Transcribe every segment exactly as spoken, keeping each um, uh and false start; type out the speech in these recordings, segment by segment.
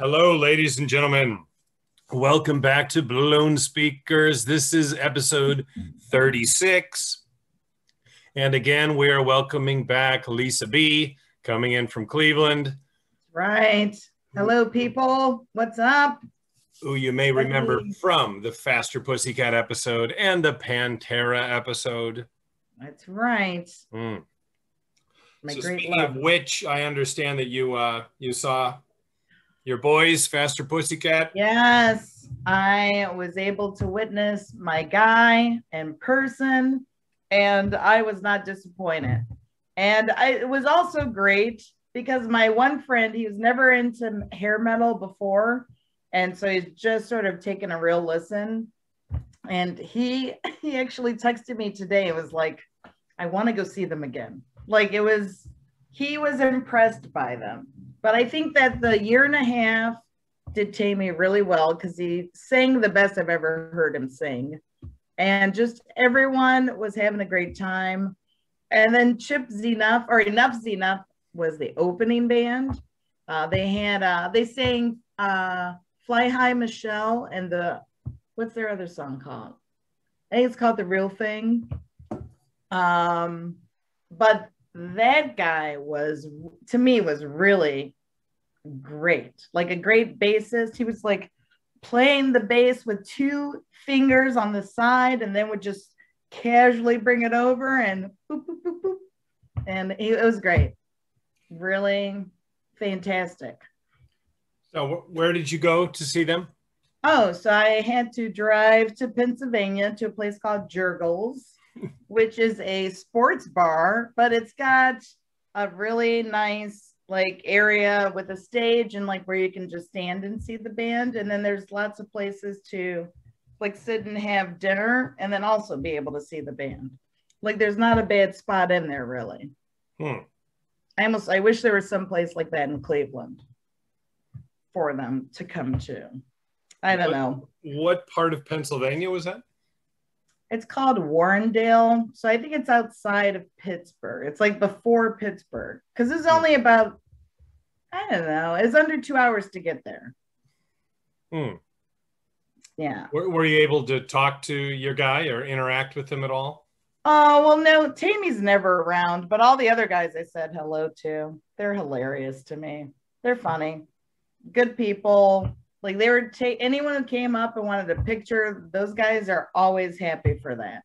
Hello, ladies and gentlemen. Welcome back to Balloon Speakers. This is episode thirty-six. And again, we are welcoming back Lisa B, coming in from Cleveland. Right. Hello, people. What's up? Who you may remember from the Faster Pussycat episode and the Pantera episode. That's right. Mm. My so great speaking love. of which, I understand that you uh, you saw your boys, Faster Pussycat. Yes, I was able to witness my guy in person, and I was not disappointed. And I, it was also great because my one friend, he was never into hair metal before, and so he's just sort of taken a real listen. And he he actually texted me today. It was like, I want to go see them again. Like it was, he was impressed by them. But I think that the year and a half did Tammy really well because he sang the best I've ever heard him sing. And just everyone was having a great time. And then Chip's Enough, or Enough's Enough was the opening band. Uh, they had, uh, they sang uh, Fly High Michelle and the, what's their other song called? I think it's called The Real Thing. Um, but that guy was, to me, was really great. Like a great bassist. He was like playing the bass with two fingers on the side and then would just casually bring it over and boop, boop, boop, boop. And he, it was great. Really fantastic. So where did you go to see them? Oh, so I had to drive to Pennsylvania to a place called Jurgles, which is a sports bar, but it's got a really nice like area with a stage and like where you can just stand and see the band. And then there's lots of places to like sit and have dinner and then also be able to see the band. Like there's not a bad spot in there really. Hmm. I almost, I wish there was some place like that in Cleveland for them to come to. I don't what, know. What part of Pennsylvania was that? It's called Warrendale. So I think it's outside of Pittsburgh. It's like before Pittsburgh. Because it's only about, I don't know, it's under two hours to get there. Hmm. Yeah. Were, were you able to talk to your guy or interact with him at all? Oh, well, no, Tammy's never around, but all the other guys I said hello to. They're hilarious to me. They're funny. Good people. Like they were take anyone who came up and wanted a picture, those guys are always happy for that.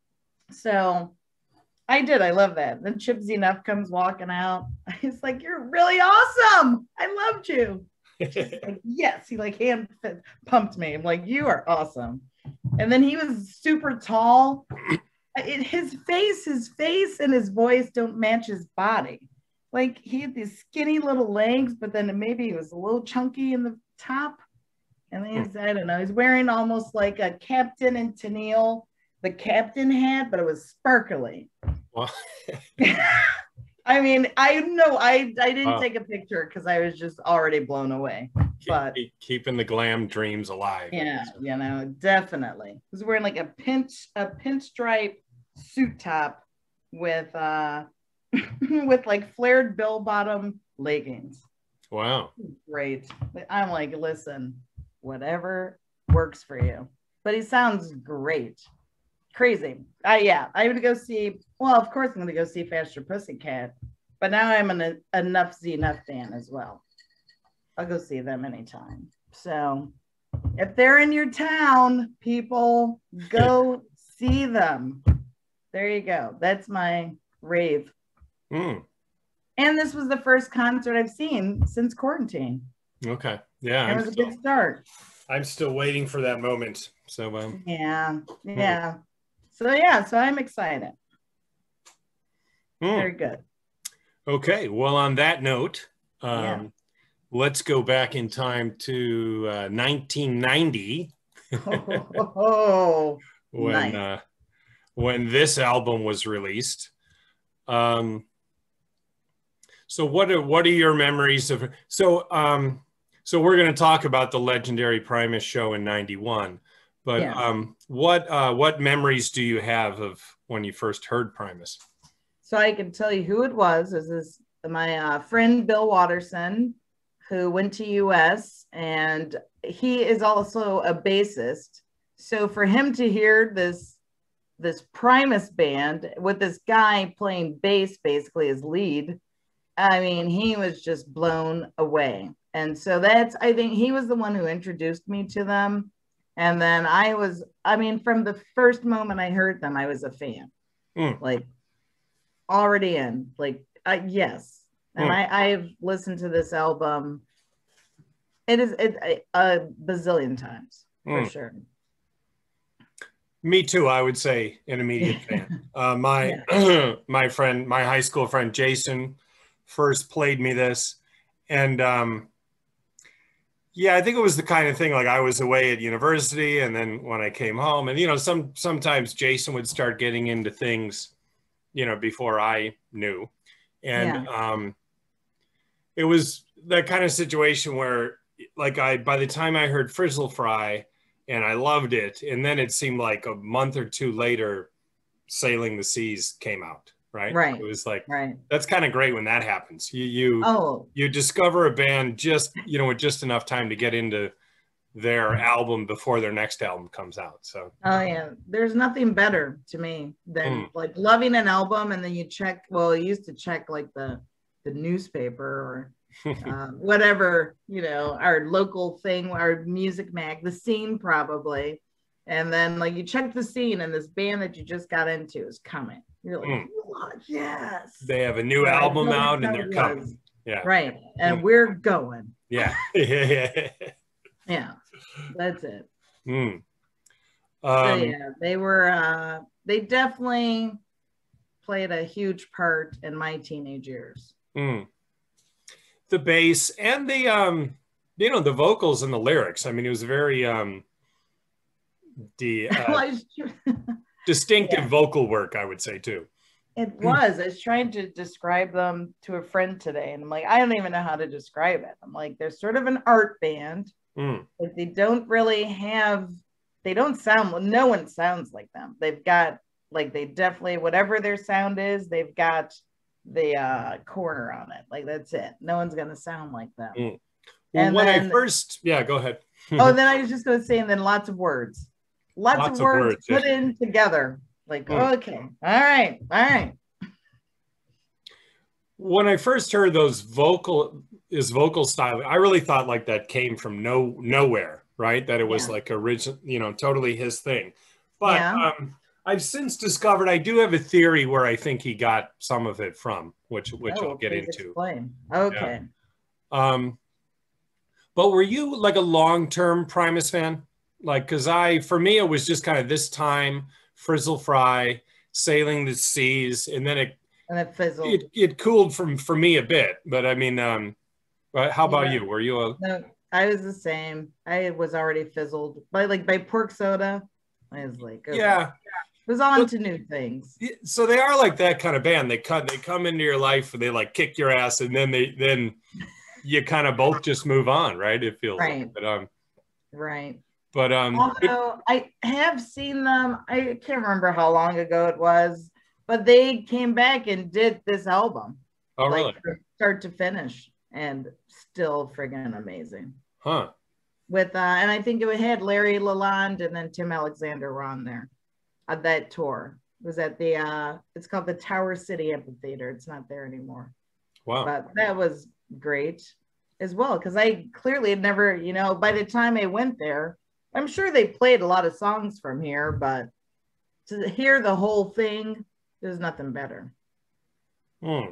So I did. I love that. Then Chip Enough comes walking out. He's like, "You're really awesome. I loved you." Like, yes, he like hand pumped me. I'm like, "You are awesome." And then he was super tall. It, his face, his face and his voice don't match his body. Like he had these skinny little legs, but then maybe he was a little chunky in the top. And then he's, I don't know, he's wearing almost like a Captain and Tennille, the captain hat, but it was sparkly. Well, I mean, I know I, I didn't wow. take a picture because I was just already blown away. Keep, but keeping the glam dreams alive. Yeah, you know, definitely. He was wearing like a pinch, a pinstripe suit top with uh with like flared bell bottom leggings. Wow. Great. I'm like, listen, whatever works for you. But he sounds great. Crazy. I yeah, I'm gonna go see, well, of course I'm gonna go see Faster Pussycat, but now I'm an Enough Enough fan as well. I'll go see them anytime. So if they're in your town, people, go see them. There you go. That's my rave. Mm. And this was the first concert I've seen since quarantine. Okay. Yeah. It was I'm a still, good start. I'm still waiting for that moment. So um, yeah. Yeah. Mm. So yeah, so I'm excited. Mm. Very good. Okay. Well, on that note, um, yeah. let's go back in time to uh, nineteen ninety. oh, when nice. uh, when this album was released. Um, so what are what are your memories of? So um, so we're going to talk about the legendary Primus show in ninety-one, but yeah. um, what uh, what memories do you have of when you first heard Primus? So I can tell you who it was. This is my uh, friend Bill Watterson, who went to U S, and he is also a bassist. So for him to hear this this Primus band with this guy playing bass basically as lead, I mean, he was just blown away. And so that's, I think he was the one who introduced me to them. And then I was, I mean, from the first moment I heard them, I was a fan. Mm. Like already in, like, uh, yes. And mm. I, I've listened to this album. It is it, a bazillion times, for mm. sure. Me too, I would say an immediate fan. Uh, my yeah. my friend, my high school friend Jason, first played me this, and um, yeah, I think it was the kind of thing, like I was away at university, and then when I came home, and you know, some sometimes Jason would start getting into things, you know, before I knew, and yeah. um, it was that kind of situation where, like, I by the time I heard Frizzle Fry. And I loved it. And then it seemed like a month or two later, Sailing the Seas came out, right? Right. It was like, right. That's kind of great when that happens. You you, oh. you discover a band just, you know, with just enough time to get into their album before their next album comes out. So. Oh, yeah. There's nothing better to me than mm. like loving an album, and then you check, well, you used to check like the, the newspaper or uh, whatever, you know, our local thing, our music mag, the scene probably. And then like you check the scene and this band that you just got into is coming. You're like, mm. oh, yes. They have a new right. album out and they're coming. Yeah. Right. And mm. we're going. Yeah. yeah. Yeah. That's it. Mm. Um, so yeah, they were, uh, they definitely played a huge part in my teenage years. Mm. The bass and the, um, you know, the vocals and the lyrics. I mean, it was very um, the uh, distinctive yeah. vocal work, I would say, too. It was. I was trying to describe them to a friend today, and I'm like, I don't even know how to describe it. I'm like, they're sort of an art band, mm. but they don't really have, they don't sound, no one sounds like them. They've got, like, they definitely, whatever their sound is, they've got the uh corner on it, like that's it. No one's gonna sound like them. Mm. Well, and when then, I first yeah go ahead. Oh, then I was just gonna say, and then lots of words lots, lots of, words of words put yeah. in together, like mm. okay, all right all right when I first heard those vocal his vocal style, I really thought like that came from no nowhere, right? That it was yeah. like original, you know, totally his thing. But yeah. um I've since discovered I do have a theory where I think he got some of it from, which which oh, I'll get into. Explain. Okay. Yeah. Um, but were you like a long-term Primus fan? Like, because I, for me, it was just kind of this time, Frizzle Fry, Sailing the Seas, and then it and it fizzled. It, it cooled from for me a bit. But I mean, um, but how about yeah. you? Were you a? No, I was the same. I was already fizzled by like by Pork Soda. I was like, okay. yeah. Was on but, to new things. So they are like that kind of band. They cut, they come into your life and they like kick your ass, and then they then you kind of both just move on, right? It feels right. like. But um, right. But um, although I have seen them, I can't remember how long ago it was, but they came back and did this album. Oh, like, really? From start to finish, and still friggin' amazing. Huh. With uh, and I think it had Larry Lalonde and then Tim Alexander were on there. Uh, that tour it was at the uh it's called the Tower City Amphitheater. It's not there anymore. Wow. But that was great as well, because I clearly had never, you know, by the time I went there, I'm sure they played a lot of songs from here, but to hear the whole thing, there's nothing better. Hmm.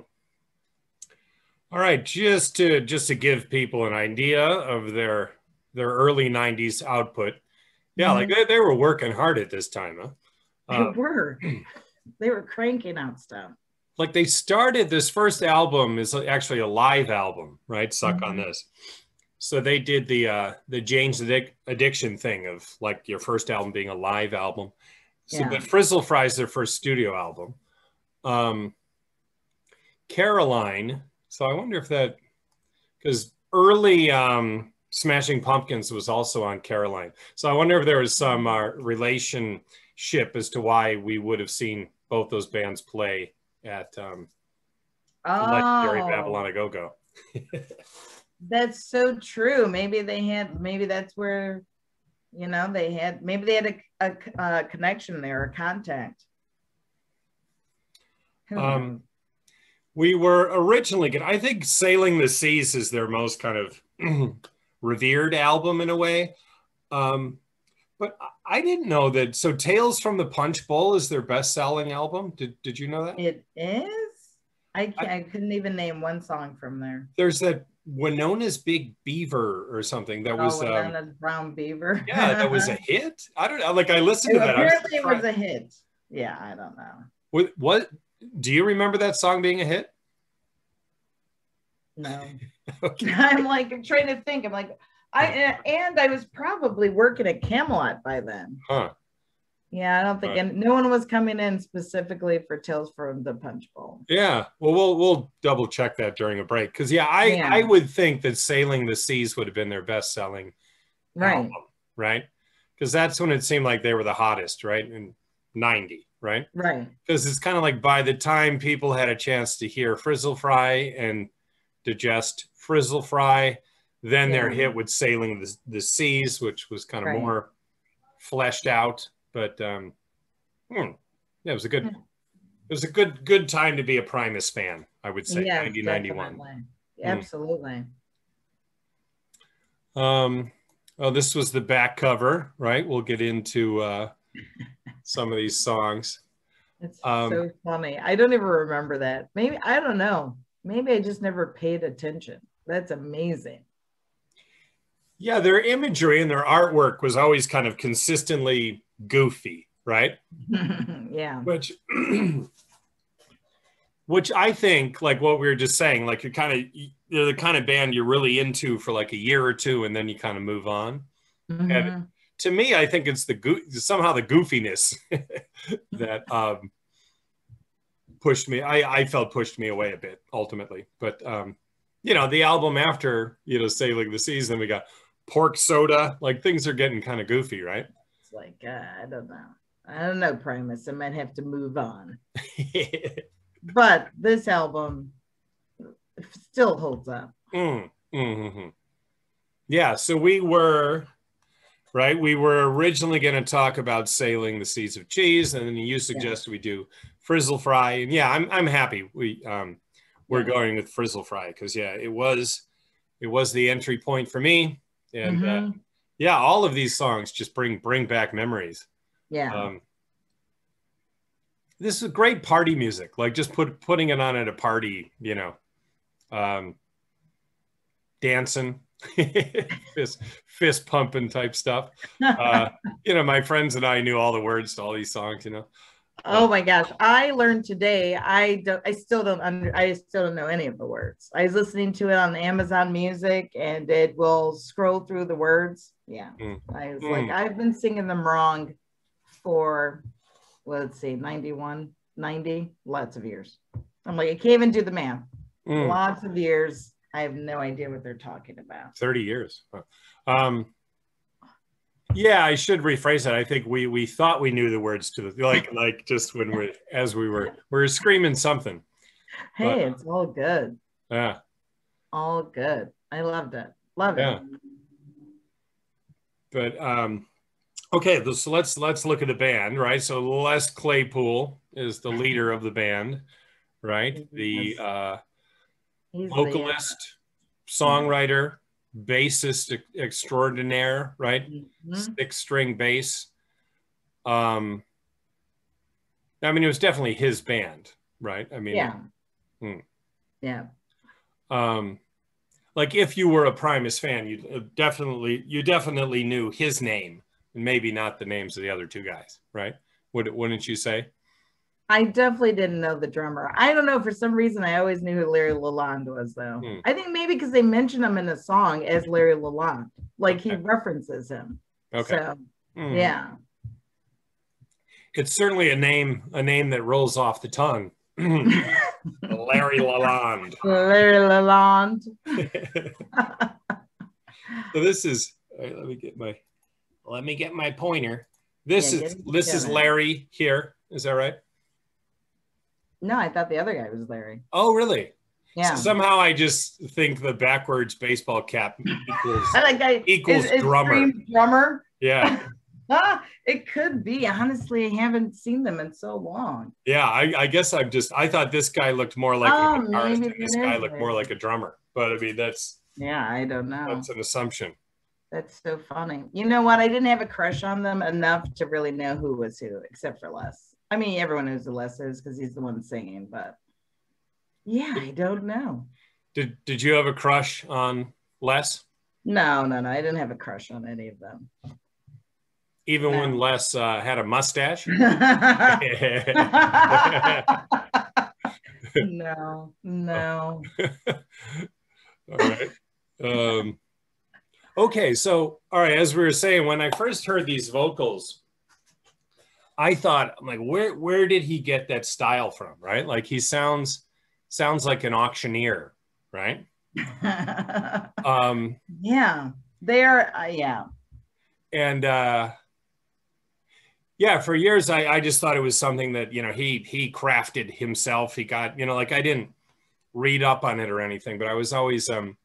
All right, just to just to give people an idea of their their early nineties output. Yeah, mm-hmm. like they, they were working hard at this time, huh? They uh, were. They were cranking out stuff. Like they started, this first album is actually a live album, right? Suck mm-hmm. on This. So they did the uh, the Jane's Addic- Addiction thing of like your first album being a live album. So yeah. But Frizzle Fry is their first studio album. Um, Caroline. So I wonder if that, because early um, Smashing Pumpkins was also on Caroline. So I wonder if there was some uh, relation. Ship as to why we would have seen both those bands play at um, oh. legendary Babylon A Go-Go. That's so true. Maybe they had, maybe that's where, you know, they had, maybe they had a, a, a connection there, a contact. Who Um, knows? we were originally, I think Sailing the Seas is their most kind of revered album in a way. Um, but I didn't know that. So Tales from the Punch Bowl is their best-selling album. Did, did you know that? It is? I can't, I, I couldn't even name one song from there. there's that Winona's Big Beaver or something that was, oh, um, Winona's Brown Beaver. yeah, that was a hit. I don't know. Like I listened to that. Apparently it was a hit. Yeah, I don't know. What, what, do you remember that song being a hit? No. Okay. I'm like, I'm trying to think. I'm like, I, and I was probably working at Camelot by then. Huh. Yeah, I don't think, and no one was coming in specifically for Tales from the Punch Bowl. Yeah, well, we'll we'll double check that during a break because yeah, I Yeah. I would think that Sailing the Seas would have been their best selling Right. album, right? Because that's when it seemed like they were the hottest, right? In ninety, right? Right. Because it's kind of like by the time people had a chance to hear Frizzle Fry and digest Frizzle Fry, then Yeah. their hit with Sailing the, the Seas, which was kind of Right. more fleshed out. But um, hmm, yeah, it was a good, it was a good, good time to be a Primus fan. I would say, Yes, nineteen ninety-one. definitely. Absolutely. Um, oh, this was the back cover, right? We'll get into uh, some of these songs. It's Um, so funny. I don't even remember that. Maybe, I don't know. Maybe I just never paid attention. That's amazing. Yeah, their imagery and their artwork was always kind of consistently goofy, right? Yeah. Which, which I think, like what we were just saying, like you're kind of, they're the kind of band you're really into for like a year or two, and then you kind of move on. Mm-hmm. And to me, I think it's the go- somehow the goofiness that um, pushed me. I, I felt pushed me away a bit ultimately, but um, you know, the album after, you know, Sailing the Seas, then we got Pork Soda. Like things are getting kind of goofy, right? It's like uh, I don't know. I don't know, Primus. I might have to move on. But this album still holds up. Mm, mm-hmm. Yeah, so we were, right, we were originally going to talk about Sailing the Seas of Cheese, and then you suggested yeah. we do Frizzle Fry. And yeah, I'm I'm happy we um we're yeah. going with Frizzle Fry because yeah, it was it was the entry point for me. And mm-hmm. uh, yeah, all of these songs just bring bring back memories. Yeah. Um, this is great party music, like just put putting it on at a party, you know, um, dancing, fist, fist pumping type stuff. Uh, you know, my friends and I knew all the words to all these songs, you know. Oh my gosh. I learned today. I don't, I still don't under, I still don't know any of the words. I was listening to it on Amazon Music and it will scroll through the words. Yeah. Mm. I was mm. like, I've been singing them wrong for, well, let's see, ninety-one, ninety, lots of years. I'm like, I can't even do the math. Mm. Lots of years. I have no idea what they're talking about. thirty years. Um, yeah, I should rephrase that. I think we we thought we knew the words to the like like just when we as we were we were screaming something. Hey, but, it's all good. Yeah. All good. I loved it. Love yeah. it. But um okay, so let's let's look at the band, right? So Les Claypool is the leader of the band, right? The uh He's vocalist, the, uh, songwriter, bassist extraordinaire, right? Mm-hmm. Six string bass. Um, I mean, it was definitely his band, right? I mean, yeah, hmm. yeah. Um, like if you were a Primus fan, you definitely you definitely knew his name, and maybe not the names of the other two guys, right? Would wouldn't you say? I definitely didn't know the drummer. I don't know. For some reason, I always knew who Larry Lalonde was, though. Hmm. I think maybe because they mention him in the song as Larry Lalonde. Like okay. he references him. Okay. So, hmm. yeah. It's certainly a name, a name that rolls off the tongue. Larry Lalonde. Larry Lalonde. So this is, right, let me get my, let me get my pointer. This yeah, is, this is Larry here. Is that right? No, I thought the other guy was Larry. Oh, really? Yeah. So somehow I just think the backwards baseball cap equals I like I, equals it, drummer. drummer. Yeah. Ah, it could be. Honestly, I haven't seen them in so long. Yeah, I, I guess I'm just, I thought this guy looked more like Oh, a guitarist maybe and this it guy is looked more it. like a drummer. But I mean, that's, Yeah, I don't know. that's an assumption. That's so funny. You know what? I didn't have a crush on them enough to really know who was who, except for Les. I mean, everyone knows who Les is because he's the one singing, but yeah, I don't know. Did Did you have a crush on Les? No, no, no. I didn't have a crush on any of them. Even No. when Les uh, had a mustache? No, no. All right. Um, okay, so all right, as we were saying, when I first heard these vocals, I thought, I'm like, where where did he get that style from? Right? Like he sounds sounds like an auctioneer, right? um, yeah, they're uh, yeah. And uh, yeah, for years I, I just thought it was something that, you know, he he crafted himself. He got, you know, like I didn't read up on it or anything, but I was always um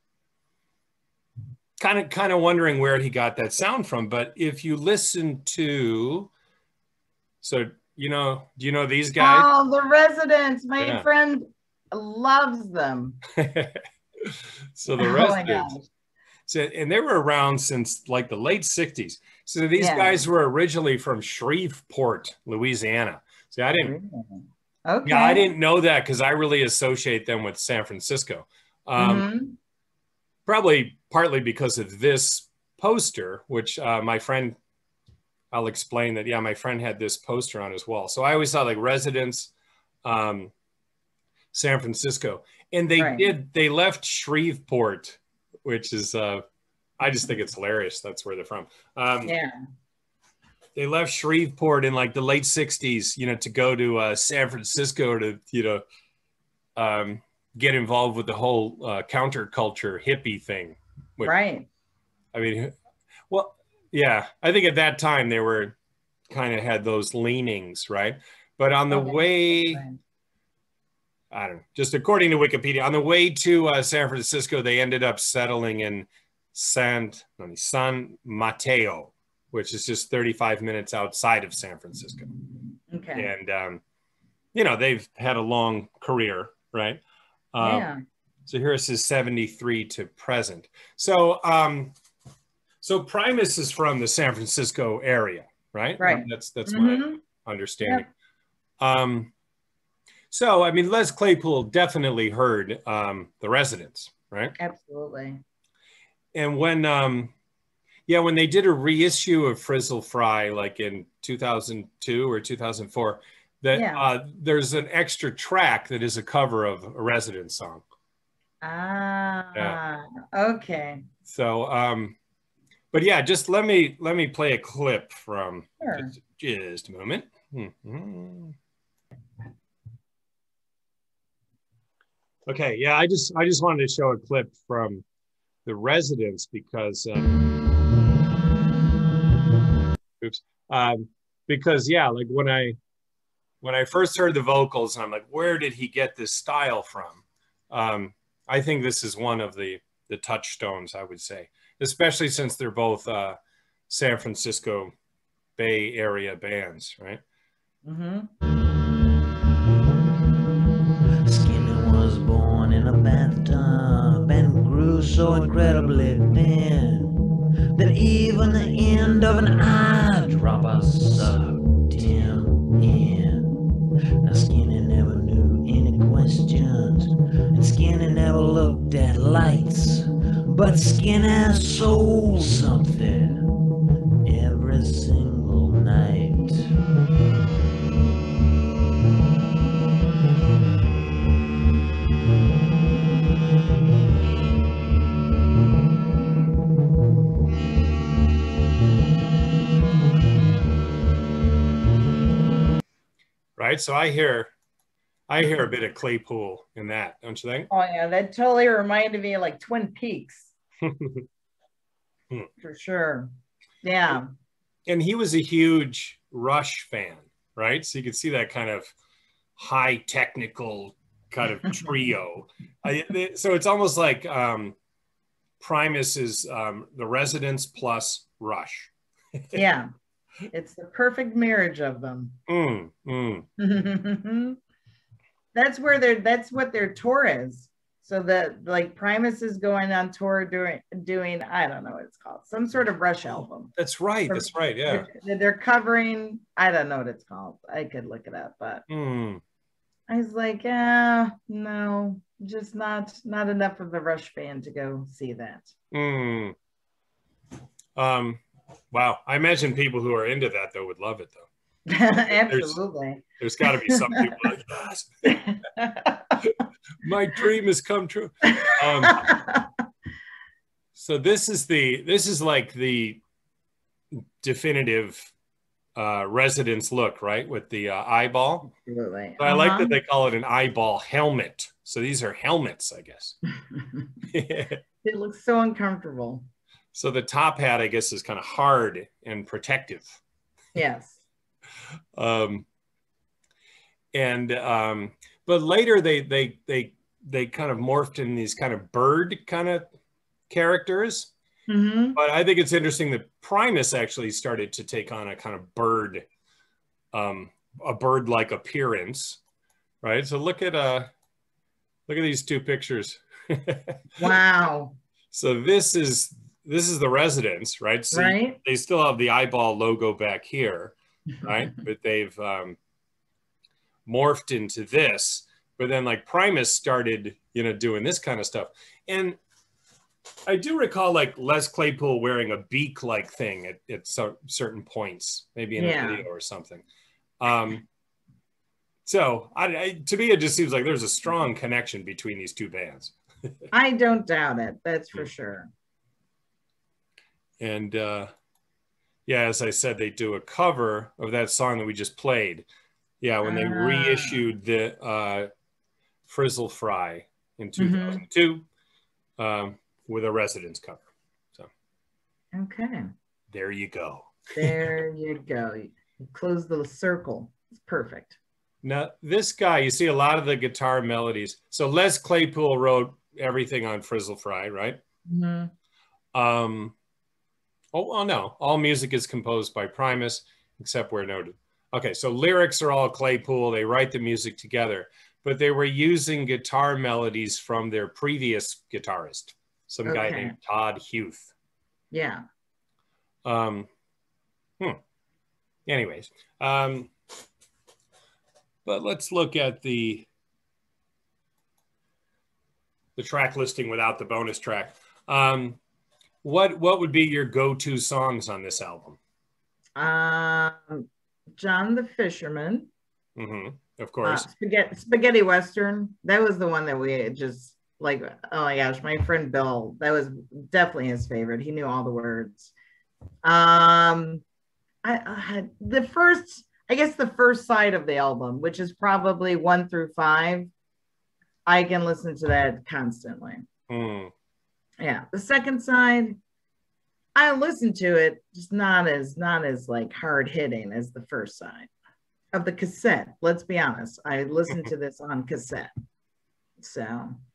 kind of kind of wondering where he got that sound from. But if you listen to, so you know, do you know these guys? Oh, the Residents. My Yeah. friend loves them. So the Oh my Residents. gosh. So, and they were around since like the late sixties. So these Yeah. guys were originally from Shreveport, Louisiana. So I didn't, okay. yeah, I didn't know that because I really associate them with San Francisco. Um, mm-hmm. Probably partly because of this poster, which uh, my friend, I'll explain that. Yeah, my friend had this poster on his wall. So I always thought like Residents, um, San Francisco, and they Right. did. They left Shreveport, which is. Uh, I just think it's hilarious. That's where they're from. Um, yeah. They left Shreveport in like the late sixties, you know, to go to uh, San Francisco to, you know, um, get involved with the whole uh, counterculture hippie thing. Which, right. I mean, well, yeah, I think at that time they were kind of had those leanings, right? But on the okay. way, right. I don't know, just according to Wikipedia, on the way to uh, San Francisco, they ended up settling in San, San Mateo, which is just thirty-five minutes outside of San Francisco. Okay. And, um, you know, they've had a long career, right? Um, yeah. So here's his seventy-three to present. So, um, so Primus is from the San Francisco area, right? Right. That's, that's mm-hmm. my understanding. Yep. Um, so, I mean, Les Claypool definitely heard um, the Residents, right? Absolutely. And when, um, yeah, when they did a reissue of Frizzle Fry, like in two thousand two or two thousand four, that yeah. uh, there's an extra track that is a cover of a Residents song. Ah, yeah. Okay. So, um, but yeah, just let me let me play a clip from sure. just, just a moment. Mm-hmm. Okay, yeah, I just I just wanted to show a clip from the Residents because. Um, Oops. Um, because yeah, like when I when I first heard the vocals, I'm like, where did he get this style from? Um, I think this is one of the the touchstones, I would say, especially since they're both uh, San Francisco Bay Area bands, right? Mm-hmm. Skinny was born in a bathtub and grew so incredibly thin that even the end of an eyedropper sucked him in. Now Skinny never knew any questions, and Skinny never looked at lights, but Skinny sold something every single night. Right. So I hear, I hear a bit of Claypool in that, don't you think? Oh yeah, that totally reminded me of like Twin Peaks. For sure. Yeah. And he was a huge Rush fan, right? So you could see that kind of high technical kind of trio. I, they, so it's almost like um, Primus is um, the Residents plus Rush. Yeah, it's the perfect marriage of them. Mm, mm. That's where they're, that's what their tour is. So that like Primus is going on tour doing, doing, I don't know what it's called, some sort of Rush album. That's right. That's right. Yeah. They're, they're covering, I don't know what it's called. I could look it up, but Mm. I was like, yeah, no, just not, not enough of a Rush fan to go see that. Mm. Um, wow. I imagine people who are into that though would love it though. Absolutely. There's, there's got to be some people like, yes, my dream has come true. Um, so this is the this is like the definitive uh, Residence look, right? With the uh, eyeball. Absolutely. So I uh-huh. like that they call it an eyeball helmet. So these are helmets, I guess. It looks so uncomfortable. So the top hat, I guess, is kind of hard and protective. Yes. um, and um, but later they they they they kind of morphed in these kind of bird kind of characters. Mm-hmm. But I think it's interesting that Primus actually started to take on a kind of bird, um, a bird-like appearance, right? So look at uh, look at these two pictures. Wow. So this is this is the Residence, right? So right. They still have the eyeball logo back here, right? But they've um, morphed into this. But then like Primus started, you know, doing this kind of stuff. And I do recall like Les Claypool wearing a beak-like thing at, at so, certain points, maybe in yeah. a video or something. Um, so I, I, to me, it just seems like there's a strong connection between these two bands. I don't doubt it. That's for sure. And uh, yeah, as I said, they do a cover of that song that we just played. Yeah, when they uh, reissued the uh, Frizzle Fry in two thousand two mm-hmm. um, with a Residence cover. So okay, there you go. There you go. You close the circle. It's perfect. Now, this guy, you see a lot of the guitar melodies. So Les Claypool wrote everything on Frizzle Fry, right? Mm-hmm. Um, oh, well, no. All music is composed by Primus, except where noted. Okay, so lyrics are all Claypool. They write the music together. But they were using guitar melodies from their previous guitarist, some okay. guy named Todd Huth. Yeah. Um, hmm. Anyways, um, but let's look at the the track listing without the bonus track. Um, what what would be your go-to songs on this album? Um, John the Fisherman. Mm-hmm. Of course. Uh, spaghetti, spaghetti Western. That was the one that we just like, oh my gosh, my friend Bill, that was definitely his favorite. He knew all the words. Um, I, I had the first, I guess the first side of the album, which is probably one through five. I can listen to that constantly. Mm. Yeah. The second side, I listen to it, just not as, not as like hard hitting as the first side. Of the cassette, let's be honest. I listened to this on cassette. So,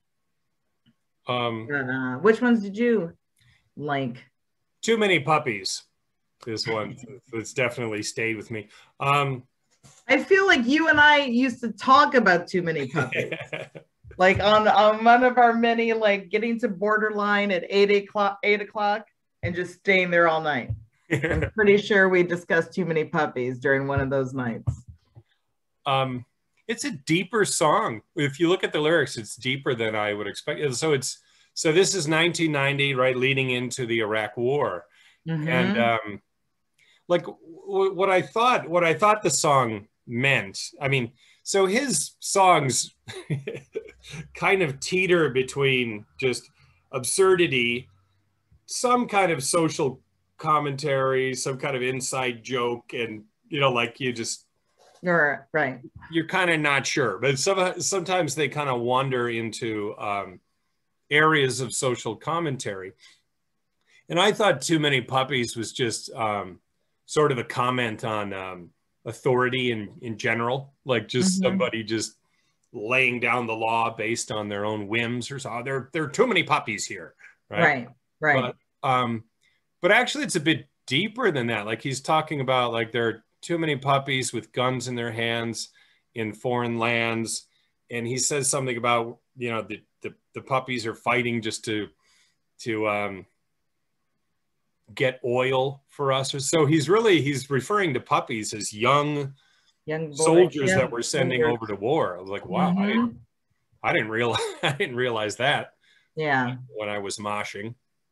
um, but, uh, which ones did you like? Too Many Puppies. This one that's definitely stayed with me. Um, I feel like you and I used to talk about Too Many Puppies. Like on, on one of our many, like getting to Borderline at eight o'clock, eight o'clock, and just staying there all night. I'm pretty sure we discussed Too Many Puppies during one of those nights. Um, it's a deeper song. If you look at the lyrics, it's deeper than I would expect. So it's so this is nineteen ninety, right, leading into the Iraq War, mm-hmm. and um, like w- what I thought, what I thought the song meant. I mean, so his songs kind of teeter between just absurdity, some kind of social commentary, some kind of inside joke, and you know, like you just. You're right. You're kind of not sure, but some, sometimes they kind of wander into um, areas of social commentary. And I thought Too Many Puppies was just um, sort of a comment on um, authority in, in general, like just mm-hmm. somebody just laying down the law based on their own whims or so. There, there are too many puppies here, right? Right, right. But, um, but actually, it's a bit deeper than that. Like he's talking about, like there are too many puppies with guns in their hands in foreign lands, and he says something about, you know, the the, the puppies are fighting just to to um, get oil for us. Or so he's really he's referring to puppies as young. Young boys, soldiers yeah, that we're sending over to war. I was like, wow, mm-hmm. I, didn't, I didn't realize I didn't realize that. Yeah. When I was moshing.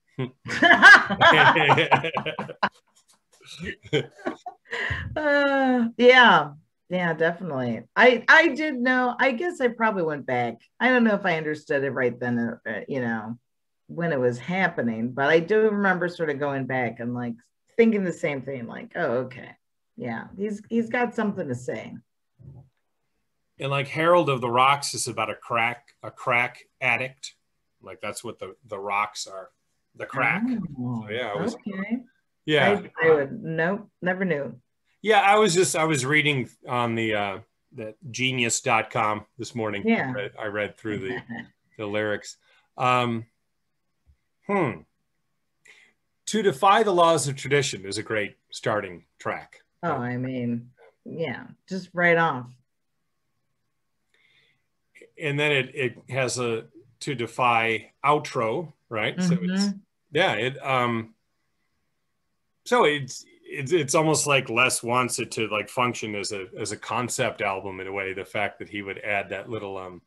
uh, yeah, yeah, definitely. I I did know. I guess I probably went back. I don't know if I understood it right then. Uh, you know, when it was happening, but I do remember sort of going back and like thinking the same thing. Like, oh, okay. Yeah, he's he's got something to say. And like Herald of the Rocks is about a crack a crack addict. Like that's what the the rocks are, the crack. Oh, so, yeah, I was, okay. Yeah, I, I would nope, never knew. Yeah, I was just I was reading on the uh, the genius dot com this morning. Yeah, I read, I read through the the lyrics. Um, hmm. To defy the laws of tradition is a great starting track. Oh, I mean, yeah, just right off. And then it, it has a to defy outro, right? Mm-hmm. So it's, yeah, it, um, so it's, it's, it's almost like Les wants it to like function as a, as a concept album in a way, the fact that he would add that little, um,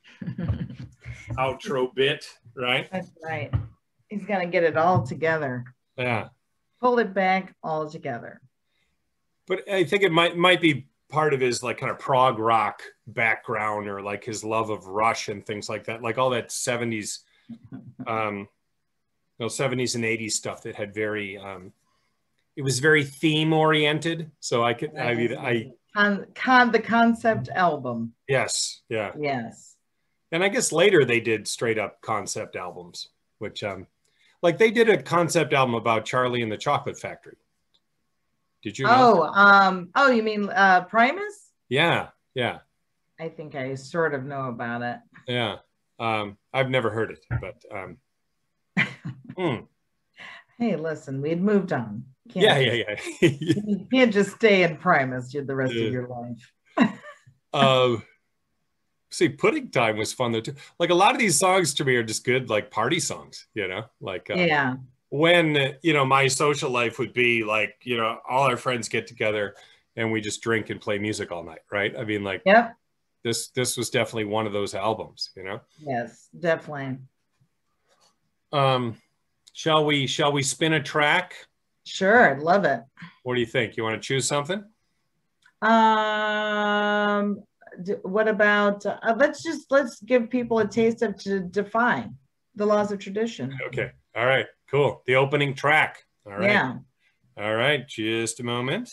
outro bit, right? That's right. He's going to get it all together. Yeah. Pull it back all together. But I think it might might be part of his like kind of prog rock background, or like his love of Rush and things like that, like all that seventies, um, you know, seventies and eighties stuff that had very, um, it was very theme oriented. So I could, I mean, I con, con the concept album. Yes, yeah, yes. And I guess later they did straight up concept albums, which, um, like they did a concept album about Charlie and the Chocolate Factory. Did you know? Oh, um, oh, you mean uh, Primus? Yeah, yeah. I think I sort of know about it. Yeah, um, I've never heard it, but um, mm. Hey, listen, we'd moved on. Can't yeah, yeah, yeah. You can't just stay in Primus the rest yeah. of your life. uh, see, Pudding Time was fun though too. Like a lot of these songs to me are just good, like party songs. You know, like uh, yeah. When, you know, my social life would be like, you know, all our friends get together and we just drink and play music all night, right? I mean, like, yep. this this was definitely one of those albums, you know? Yes, definitely. Um, shall we shall we spin a track? Sure, I'd love it. What do you think? You want to choose something? Um, what about uh, let's just let's give people a taste of to define the laws of tradition. Okay. All right. Cool. The opening track. All right. Yeah. All right. Just a moment.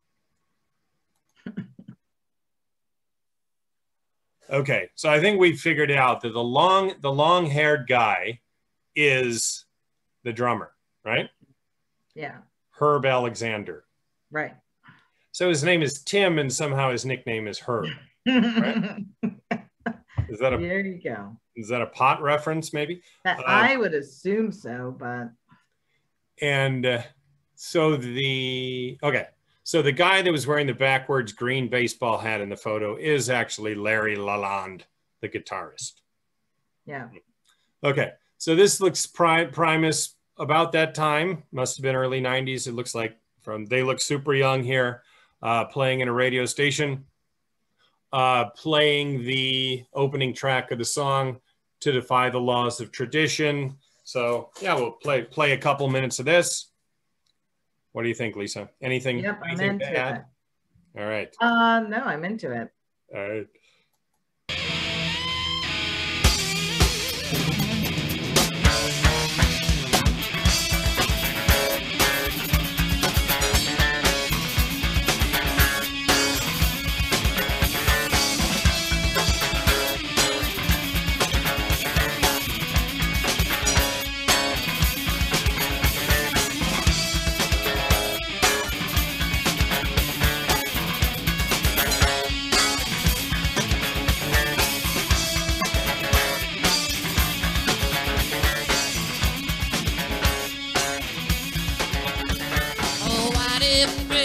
Okay. So I think we figured out that the long, the long-haired guy is the drummer, right? Yeah. Herb Alexander. Right. So his name is Tim, and somehow his nickname is Herb. Right? Is that a? There you go. Is that a pot reference, maybe? Uh, I would assume so, but. And uh, so the, okay. So the guy that was wearing the backwards green baseball hat in the photo is actually Larry Lalonde, the guitarist. Yeah. Okay. So this looks pri Primus about that time. Must have been early nineties. It looks like from, they look super young here, uh, playing in a radio station. Uh, playing the opening track of the song, To Defy the Laws of Tradition. So yeah, we'll play play a couple minutes of this. What do you think, Lisa? Anything, yep, anything I'm into to add? It. All right. Uh, no, I'm into it. All right.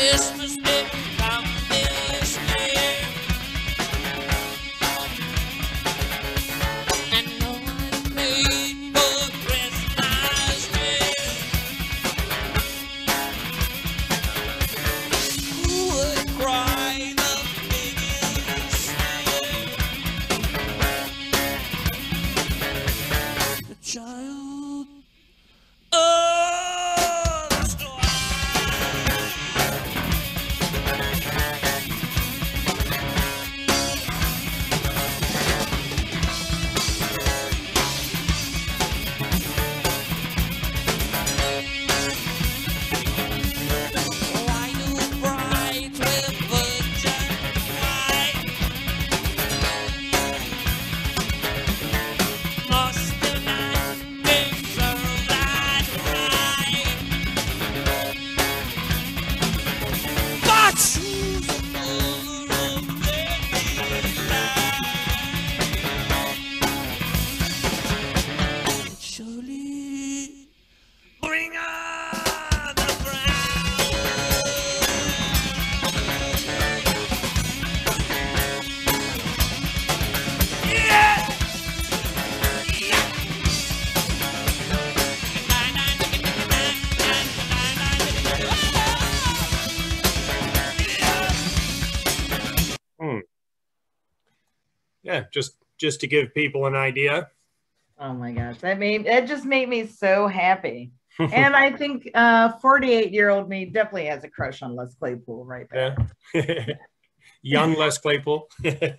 Christmas didn't come this year. And no one paid for Christmas tree. Who would cry the biggest tear? The child of the storm. Why do brides with virgin white? Must the night deserve that right? But who's the mother of baby life? Surely bring on the brown. Yeah! Yeah! Hmm. Yeah, just just to give people an idea. Oh my gosh, that made that just made me so happy. And I think uh forty-eight year old me definitely has a crush on Les Claypool right there. Yeah. Young Les Claypool.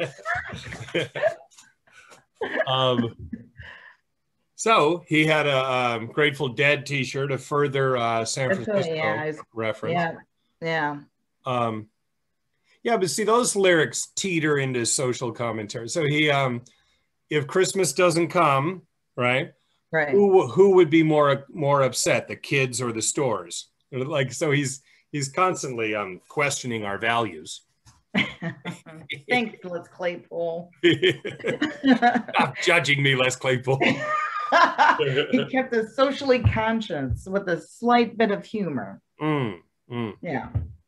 um, so he had a um, Grateful Dead T-shirt, a further uh, San That's what- Francisco yeah, it's- reference. Yeah, yeah. Um, yeah, but see, those lyrics teeter into social commentary. So he, um, if Christmas doesn't come, right? Right. Who who would be more more upset, the kids or the stores? Like, so he's he's constantly um questioning our values. Thanks, Les Claypool. Stop judging me, Les Claypool. He kept us socially conscious with a slight bit of humor. Mm, mm. Yeah.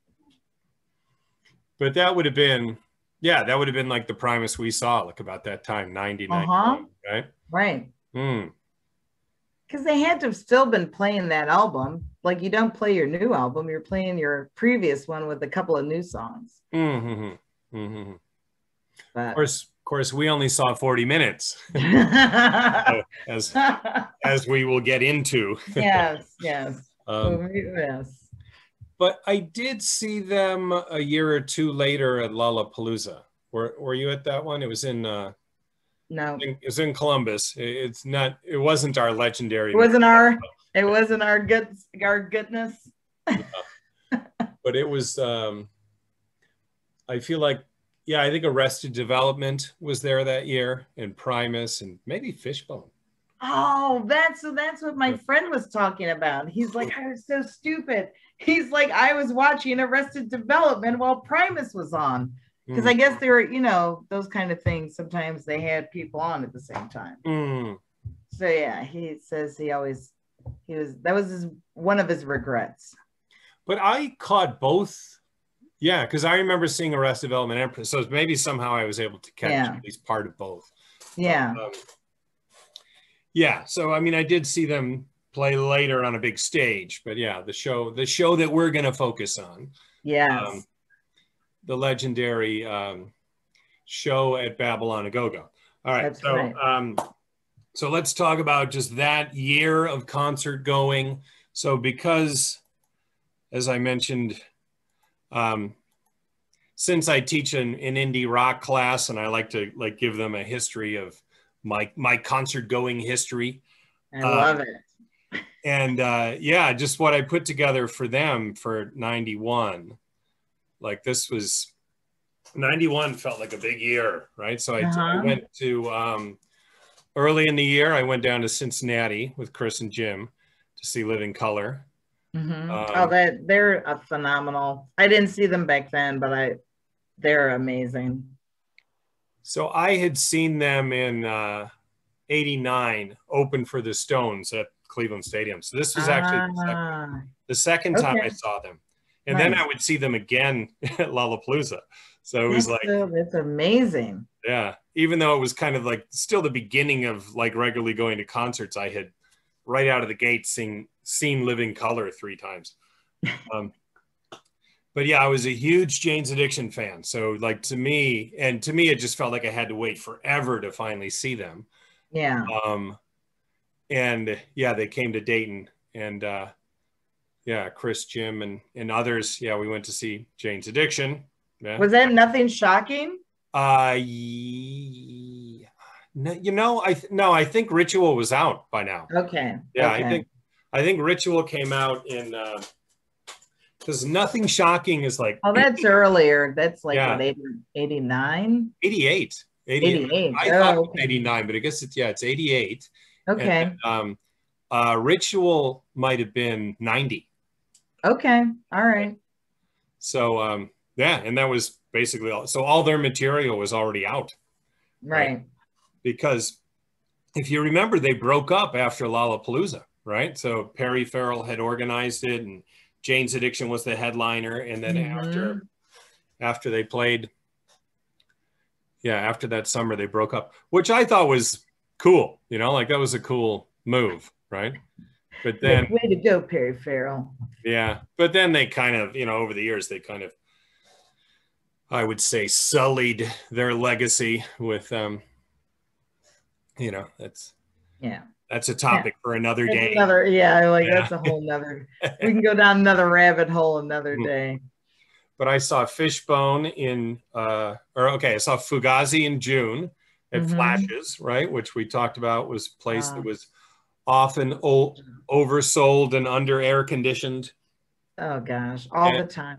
But that would have been, yeah, that would have been like the Primus we saw, like about that time, ninety-nine, Uh-huh. right? Right. Mm. Because they had to have still been playing that album. Like, you don't play your new album, you're playing your previous one with a couple of new songs. Mm-hmm. Mm-hmm. But Of course, of course, we only saw forty minutes, as as we will get into. yes, yes. Um, yes. but I did see them a year or two later at Lollapalooza. Were Were you at that one? It was in. Uh, No. it was in Columbus. It's not. It wasn't our legendary. It wasn't our it wasn't our good our goodness. But it was. Um, I feel like, yeah, I think Arrested Development was there that year, and Primus, and maybe Fishbone. Oh, that's so that's what my friend was talking about. He's like, I was so stupid. He's like, I was watching Arrested Development while Primus was on. Because I guess they were, you know, those kind of things. Sometimes they had people on at the same time. Mm. So yeah, he says he always he was that was his, one of his regrets. But I caught both. Yeah, because I remember seeing Arrested Development and so maybe somehow I was able to catch Yeah. at least part of both. Yeah. But, um, yeah, so I mean, I did see them play later on a big stage, but yeah, the show, the show that we're going to focus on, Yes. um, the legendary um, show at Babylon A Go-Go. All right, That's so right. um, so let's talk about just that year of concert going. So because, as I mentioned, um, since I teach an, an indie rock class, and I like to like give them a history of my my concert going history. I love um, it. And uh, yeah, just what I put together for them for ninety-one. Like this was, ninety-one felt like a big year, right? So I, Uh-huh. I went to, um, early in the year, I went down to Cincinnati with Chris and Jim to see Living Color. Mhm. um, oh, that they're a phenomenal. I didn't see them back then, but I they're amazing. So I had seen them in uh, eighty-nine, open for the Stones at Cleveland Stadium. So this was actually the second, Ah, the second time okay. I saw them. And Nice. then I would see them again at Lollapalooza. So it was That's like, so, that's amazing. yeah, even though it was kind of like still the beginning of like regularly going to concerts, I had right out of the gate seen, seen Living Color three times. Um, but yeah, I was a huge Jane's Addiction fan. So like to me, and to me, it just felt like I had to wait forever to finally see them. Yeah. Um, and yeah, they came to Dayton, and uh, yeah, Chris, Jim, and, and others. Yeah, we went to see Jane's Addiction. Yeah. Was that nothing shocking? Uh, yeah. No, you know, I th- no, I think Ritual was out by now. Okay. Yeah, okay. I think I think Ritual came out in because uh, Nothing Shocking is like Oh, that's earlier. That's like Yeah. what, eighty, eighty-nine? eighty-eight. eighty-eight. I Oh, thought it was okay. eighty-nine, but I guess it's yeah, it's eighty-eight. Okay. And, um, uh, Ritual might have been ninety. Okay. All right. So um, yeah, and that was basically all. So all their material was already out. Right. Because if you remember, they broke up after Lollapalooza, right? So Perry Farrell had organized it, and Jane's Addiction was the headliner. And then Mhm. after after they played, yeah, after that summer, they broke up, which I thought was cool. You know, like that was a cool move, right? But then, Way to go, Perry Farrell. yeah, but then they kind of, you know, over the years, they kind of, I would say, sullied their legacy with, um, you know, that's, Yeah. that's a topic for another That's day. another, yeah, like Yeah. that's a whole nother, we can go down another rabbit hole another day. But I saw Fishbone in, uh, or okay, I saw Fugazi in June at Mhm. Flashes, right? Which we talked about was a place Wow. that was often o- oversold and under air conditioned. Oh gosh, all And- the time.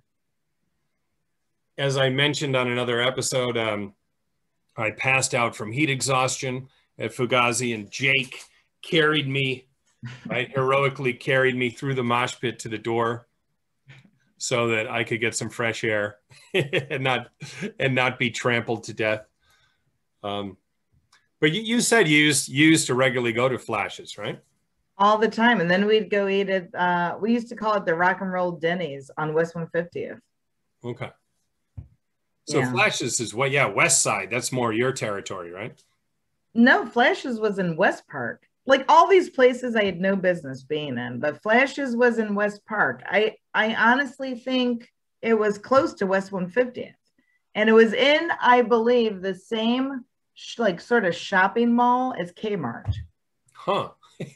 As I mentioned on another episode, um, I passed out from heat exhaustion at Fugazi, and Jake carried me, right, heroically carried me through the mosh pit to the door so that I could get some fresh air and not and not be trampled to death. Um, but you, you said you used, you used to regularly go to Flashes, right? All the time. And then we'd go eat at, uh, we used to call it the Rock and Roll Denny's on West one fiftieth. Okay. So Yeah. Flashes is what? Yeah, West Side. That's more your territory, right? No, Flashes was in West Park. Like all these places I had no business being in, but Flashes was in West Park. I, I honestly think it was close to West one fiftieth. And it was in, I believe, the same sh- like sort of shopping mall as Kmart. Huh.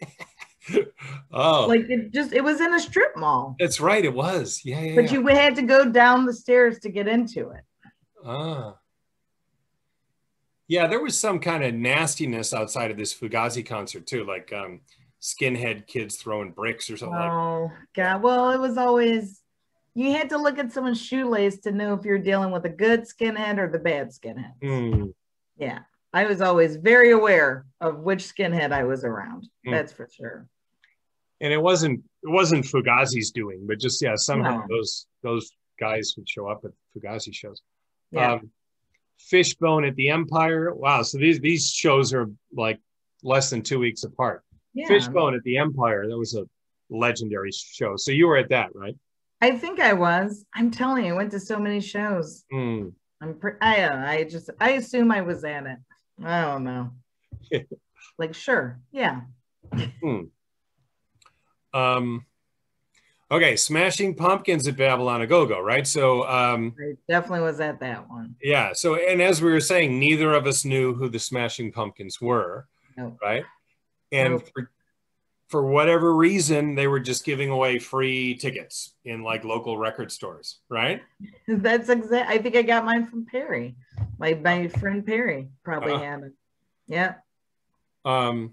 Oh, Like it just, it was in a strip mall, that's right. It was. Yeah, yeah. but yeah. you had to go down the stairs to get into it. Ah. Yeah, there was some kind of nastiness outside of this Fugazi concert too, like um, skinhead kids throwing bricks or something like that. Oh, God. Well, it was always, you had to look at someone's shoelace to know if you're dealing with a good skinhead or the bad skinhead. Hmm. Yeah. I was always very aware of which skinhead I was around. Mm. That's for sure. And it wasn't it wasn't Fugazi's doing, but just yeah, somehow No. those those guys would show up at Fugazi shows. Yeah. Um, Fishbone at the Empire. Wow, so these these shows are like less than two weeks apart. yeah. Fishbone at the Empire, that was a legendary show. So you were at that, right? I think I was. I'm telling you, I went to so many shows. Hmm. I'm pre- I don't know. I just, I assume I was at it. I don't know. Like, sure. Yeah. Hmm. Um, okay, Smashing Pumpkins at Babylon A Go-Go, right? So, um, I definitely was at that one. yeah. So, and as we were saying, neither of us knew who the Smashing Pumpkins were, Nope. right? And Nope. for, for whatever reason, they were just giving away free tickets in like local record stores, right? That's exact. I think I got mine from Perry. My my friend Perry probably Uh-huh. had it. Yeah. Um,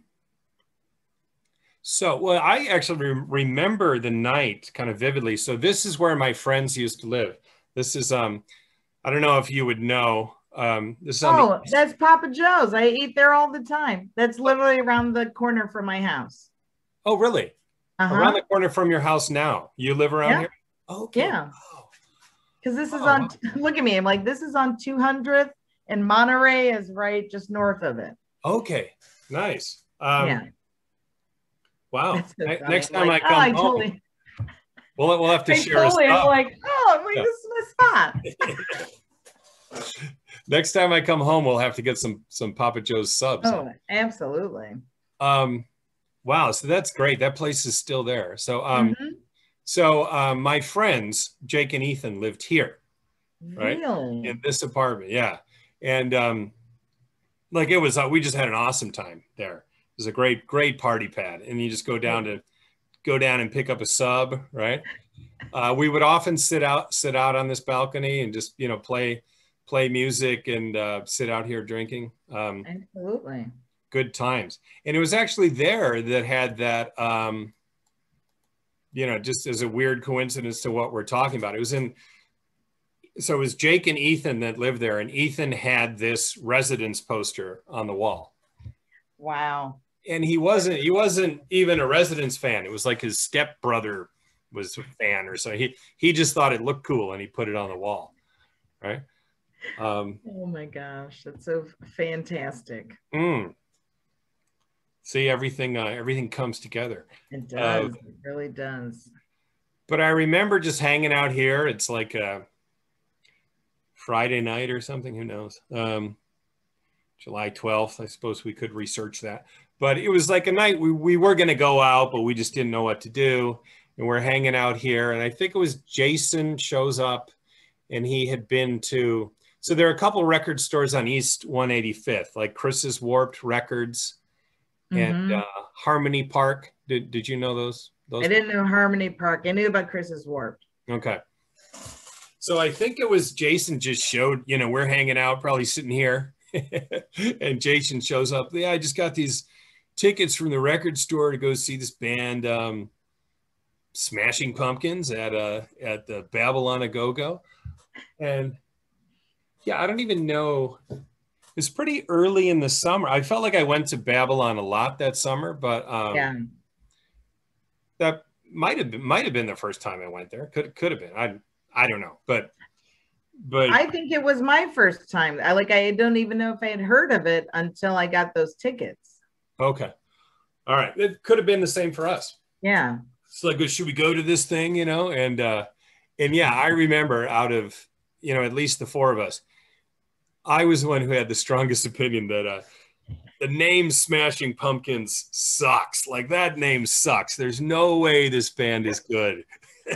so, well, I actually re- remember the night kind of vividly. So this is where my friends used to live. This is, um, I don't know if you would know. Um, this is on Oh, the, that's Papa Joe's. I eat there all the time. That's literally around the corner from my house. oh, really? Uh-huh. Around the corner from your house now. You live around Yeah. here? Okay. Yeah. Wow. Because this is Oh, on, wow. look at me. I'm like, this is on two hundredth and Monterey is right just north of it. Okay. Nice. Um, yeah. Wow. That's so Ne- funny. Next I'm time like, I come oh, I home, totally, We'll, we'll have to I share a totally, I'm sub. like, oh, I'm like, Yeah. this is my spot. Next time I come home, we'll have to get some some Papa Joe's subs. Oh, absolutely. Um, wow, so that's great. That place is still there. So, um, Mhm. so um, my friends Jake and Ethan lived here, right? Really? In this apartment, yeah. And um, like it was, uh, we just had an awesome time there. It was a great, great party pad, and you just go down to go down and pick up a sub, right? Uh, we would often sit out, sit out on this balcony and just you know play, play music and uh, sit out here drinking. Um, Absolutely. good times. And it was actually there that had that, um, you know, just as a weird coincidence to what we're talking about. It was in, so it was Jake and Ethan that lived there, and Ethan had this residence poster on the wall. Wow. And he wasn't, he wasn't even a Residence fan. It was like his stepbrother was a fan or so. He, he just thought it looked cool and he put it on the wall, right? Um, Oh my gosh, that's so fantastic. mm. See, everything, uh, everything comes together. It does. Uh, It really does. But I remember just hanging out here. It's like a Friday night or something, who knows? Um, July twelfth, I suppose we could research that. But it was like a night we, we were going to go out, but we just didn't know what to do. And we're hanging out here. And I think it was Jason shows up, and he had been to, so there are a couple record stores on East one eighty-fifth, like Chris's Warped Records and Mhm. uh, Harmony Park. Did, did you know those? those I didn't know Harmony Park. I knew about Chris's Warped. Okay. So I think it was Jason just showed, you know, we're hanging out, probably sitting here. And Jason shows up. Yeah, I just got these tickets from the record store to go see this band, um, Smashing Pumpkins at uh, at the Babylon A Go-Go. And yeah, I don't even know. It was pretty early in the summer. I felt like I went to Babylon a lot that summer, but um, Yeah. that might have been might have been the first time I went there. Could could have been. I I don't know, but but I think it was my first time. I like I don't even know if I had heard of it until I got those tickets. okay, all right. It could have been the same for us. Yeah. It's like, should we go to this thing? You know, and uh, and yeah, I remember out of you know at least the four of us, I was the one who had the strongest opinion that uh, the name Smashing Pumpkins sucks. Like that name sucks. There's no way this band is good.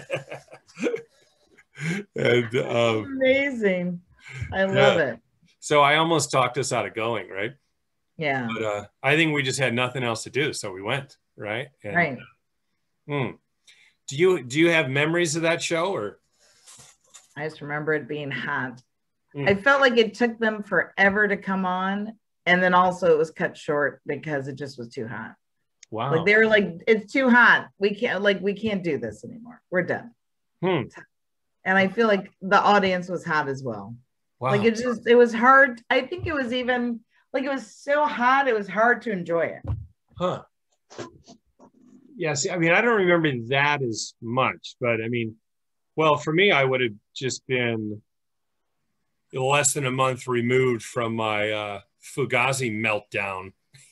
And um, Amazing. I love yeah. it. So I almost talked us out of going, right? Yeah. But uh, I think we just had nothing else to do, so we went, right? And, Right. hmm. Do you do you have memories of that show, or? I just remember it being hot. Mm. I felt like it took them forever to come on. And then also it was cut short because it just was too hot. Wow. Like they were like, it's too hot. We can't like we can't do this anymore. We're done. Hmm. And I feel like the audience was hot as well. Wow. Like it just it was hard. I think it was even like it was so hot, it was hard to enjoy it. Huh. Yeah, see, I mean, I don't remember that as much, but I mean, well, for me, I would have just been less than a month removed from my uh, Fugazi meltdown.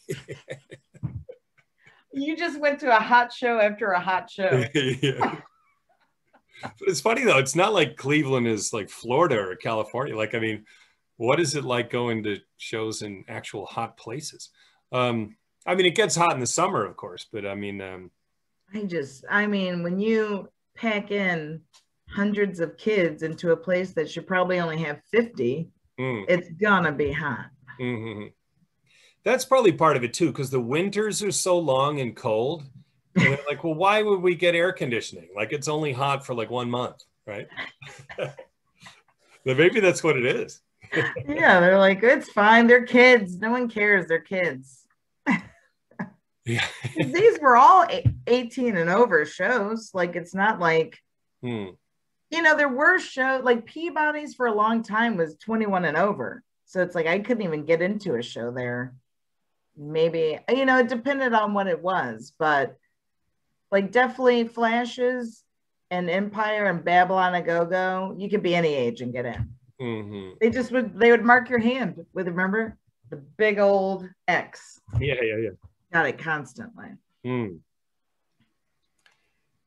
You just went to a hot show after a hot show. Yeah. But it's funny though, it's not like Cleveland is like Florida or California. Like, I mean, what is it like going to shows in actual hot places? Um, I mean, it gets hot in the summer, of course, but I mean, um, I just, I mean, when you pack in hundreds of kids into a place that should probably only have fifty, mm, it's gonna be hot. mm-hmm. That's probably part of it too, because the winters are so long and cold. And they're like, well, why would we get air conditioning? Like it's only hot for like one month, right? But maybe that's what it is. Yeah, they're like, it's fine. They're kids. No one cares. They're kids. Yeah. These were all eighteen and over shows. Like, it's not like, Hmm. you know, there were shows like Peabody's for a long time was twenty-one and over. So it's like I couldn't even get into a show there. Maybe, you know, it depended on what it was, but like definitely Flashes and Empire and Babylon A Go-Go, you could be any age and get in. Mm-hmm. They just would, they would mark your hand with, remember, the big old X. Yeah, yeah, yeah. Got it constantly. Hmm.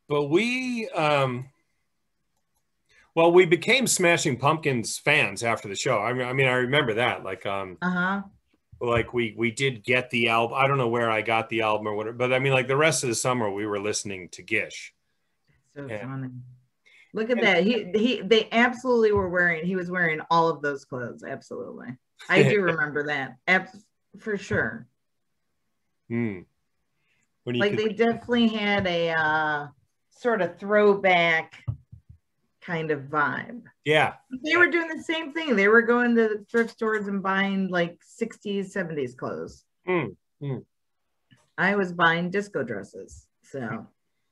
but we, um, well, we became Smashing Pumpkins fans after the show. I mean, I mean, I remember that. Like, um, Uh-huh. like we we did get the album. I don't know where I got the album or whatever, but I mean, like the rest of the summer, we were listening to Gish. So And, funny. Look at and, that. He he they absolutely were wearing, he was wearing all of those clothes. Absolutely. I do remember that. Abs- for sure. hmm. When you Like could, they definitely had a uh sort of throwback kind of vibe. yeah, They were doing the same thing. They were going to thrift stores and buying like sixties, seventies clothes. mm, mm. I was buying disco dresses. So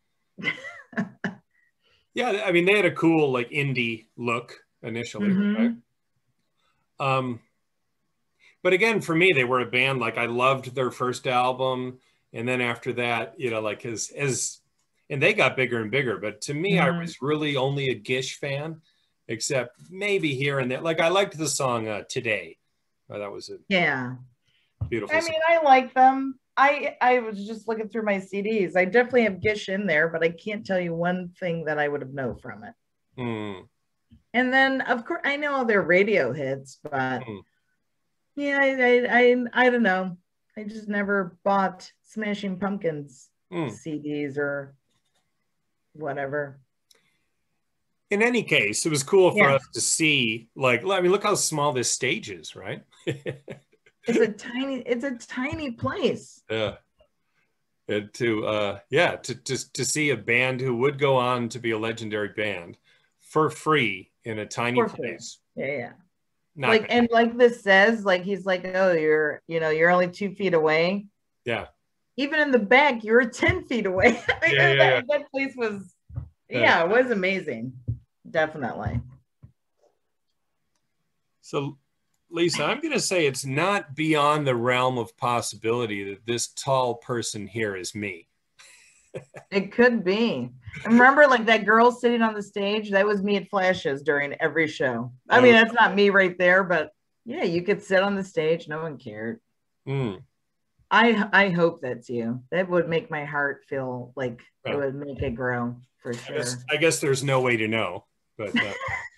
Yeah. I mean, they had a cool like indie look initially, Mhm. right? Um, but again, for me, they were a band. Like I loved their first album, and then after that, you know, like as as, and they got bigger and bigger. But to me, I Mhm. was really only a Gish fan, except maybe here and there. Like I liked the song uh, "Today." Oh, that was a yeah. beautiful I song. mean, I like them. I I was just looking through my C Ds. I definitely have Gish in there, but I can't tell you one thing that I would have known from it. Mm, And then, of course, I know their radio hits, but mm, yeah, I I I, I don't know. I just never bought Smashing Pumpkins mm. C Ds or whatever. In any case, it was cool for Yeah. us to see. Like, I mean, look how small this stage is, right? It's a tiny, it's a tiny place. Yeah. And to uh yeah to, to to see a band who would go on to be a legendary band for free in a tiny For free. place. Yeah, yeah. Not Like, bad. and like this says, like he's like, oh, you're, you know, you're only two feet away. Yeah. Even in the back, you were ten feet away. Yeah, yeah, that, yeah. that place was, Yeah. yeah, it was amazing. Definitely. So Lisa, I'm going to say it's not beyond the realm of possibility that this tall person here is me. It could be. I remember like that girl sitting on the stage, that was me at Flashes during every show. I mean, that's not me right there, but yeah, you could sit on the stage, no one cared. Mm. I I hope that's you. That would make my heart feel like Oh. it would make it grow for I sure. guess, I guess there's no way to know, but uh,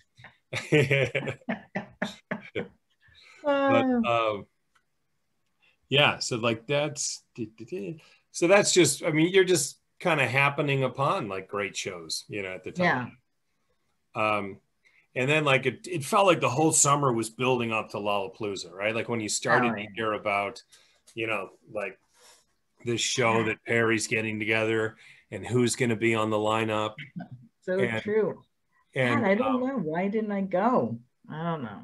but Uh, um, yeah, so like that's so that's just, I mean, you're just kind of happening upon like great shows, you know, at the time. Yeah. Um, and then like it, it felt like the whole summer was building up to Lollapalooza, right? Like when you started Oh, to yeah. hear about, you know, like this show that Perry's getting together and who's going to be on the lineup. so And- true. And God, I don't um, know. Why didn't I go? I don't know.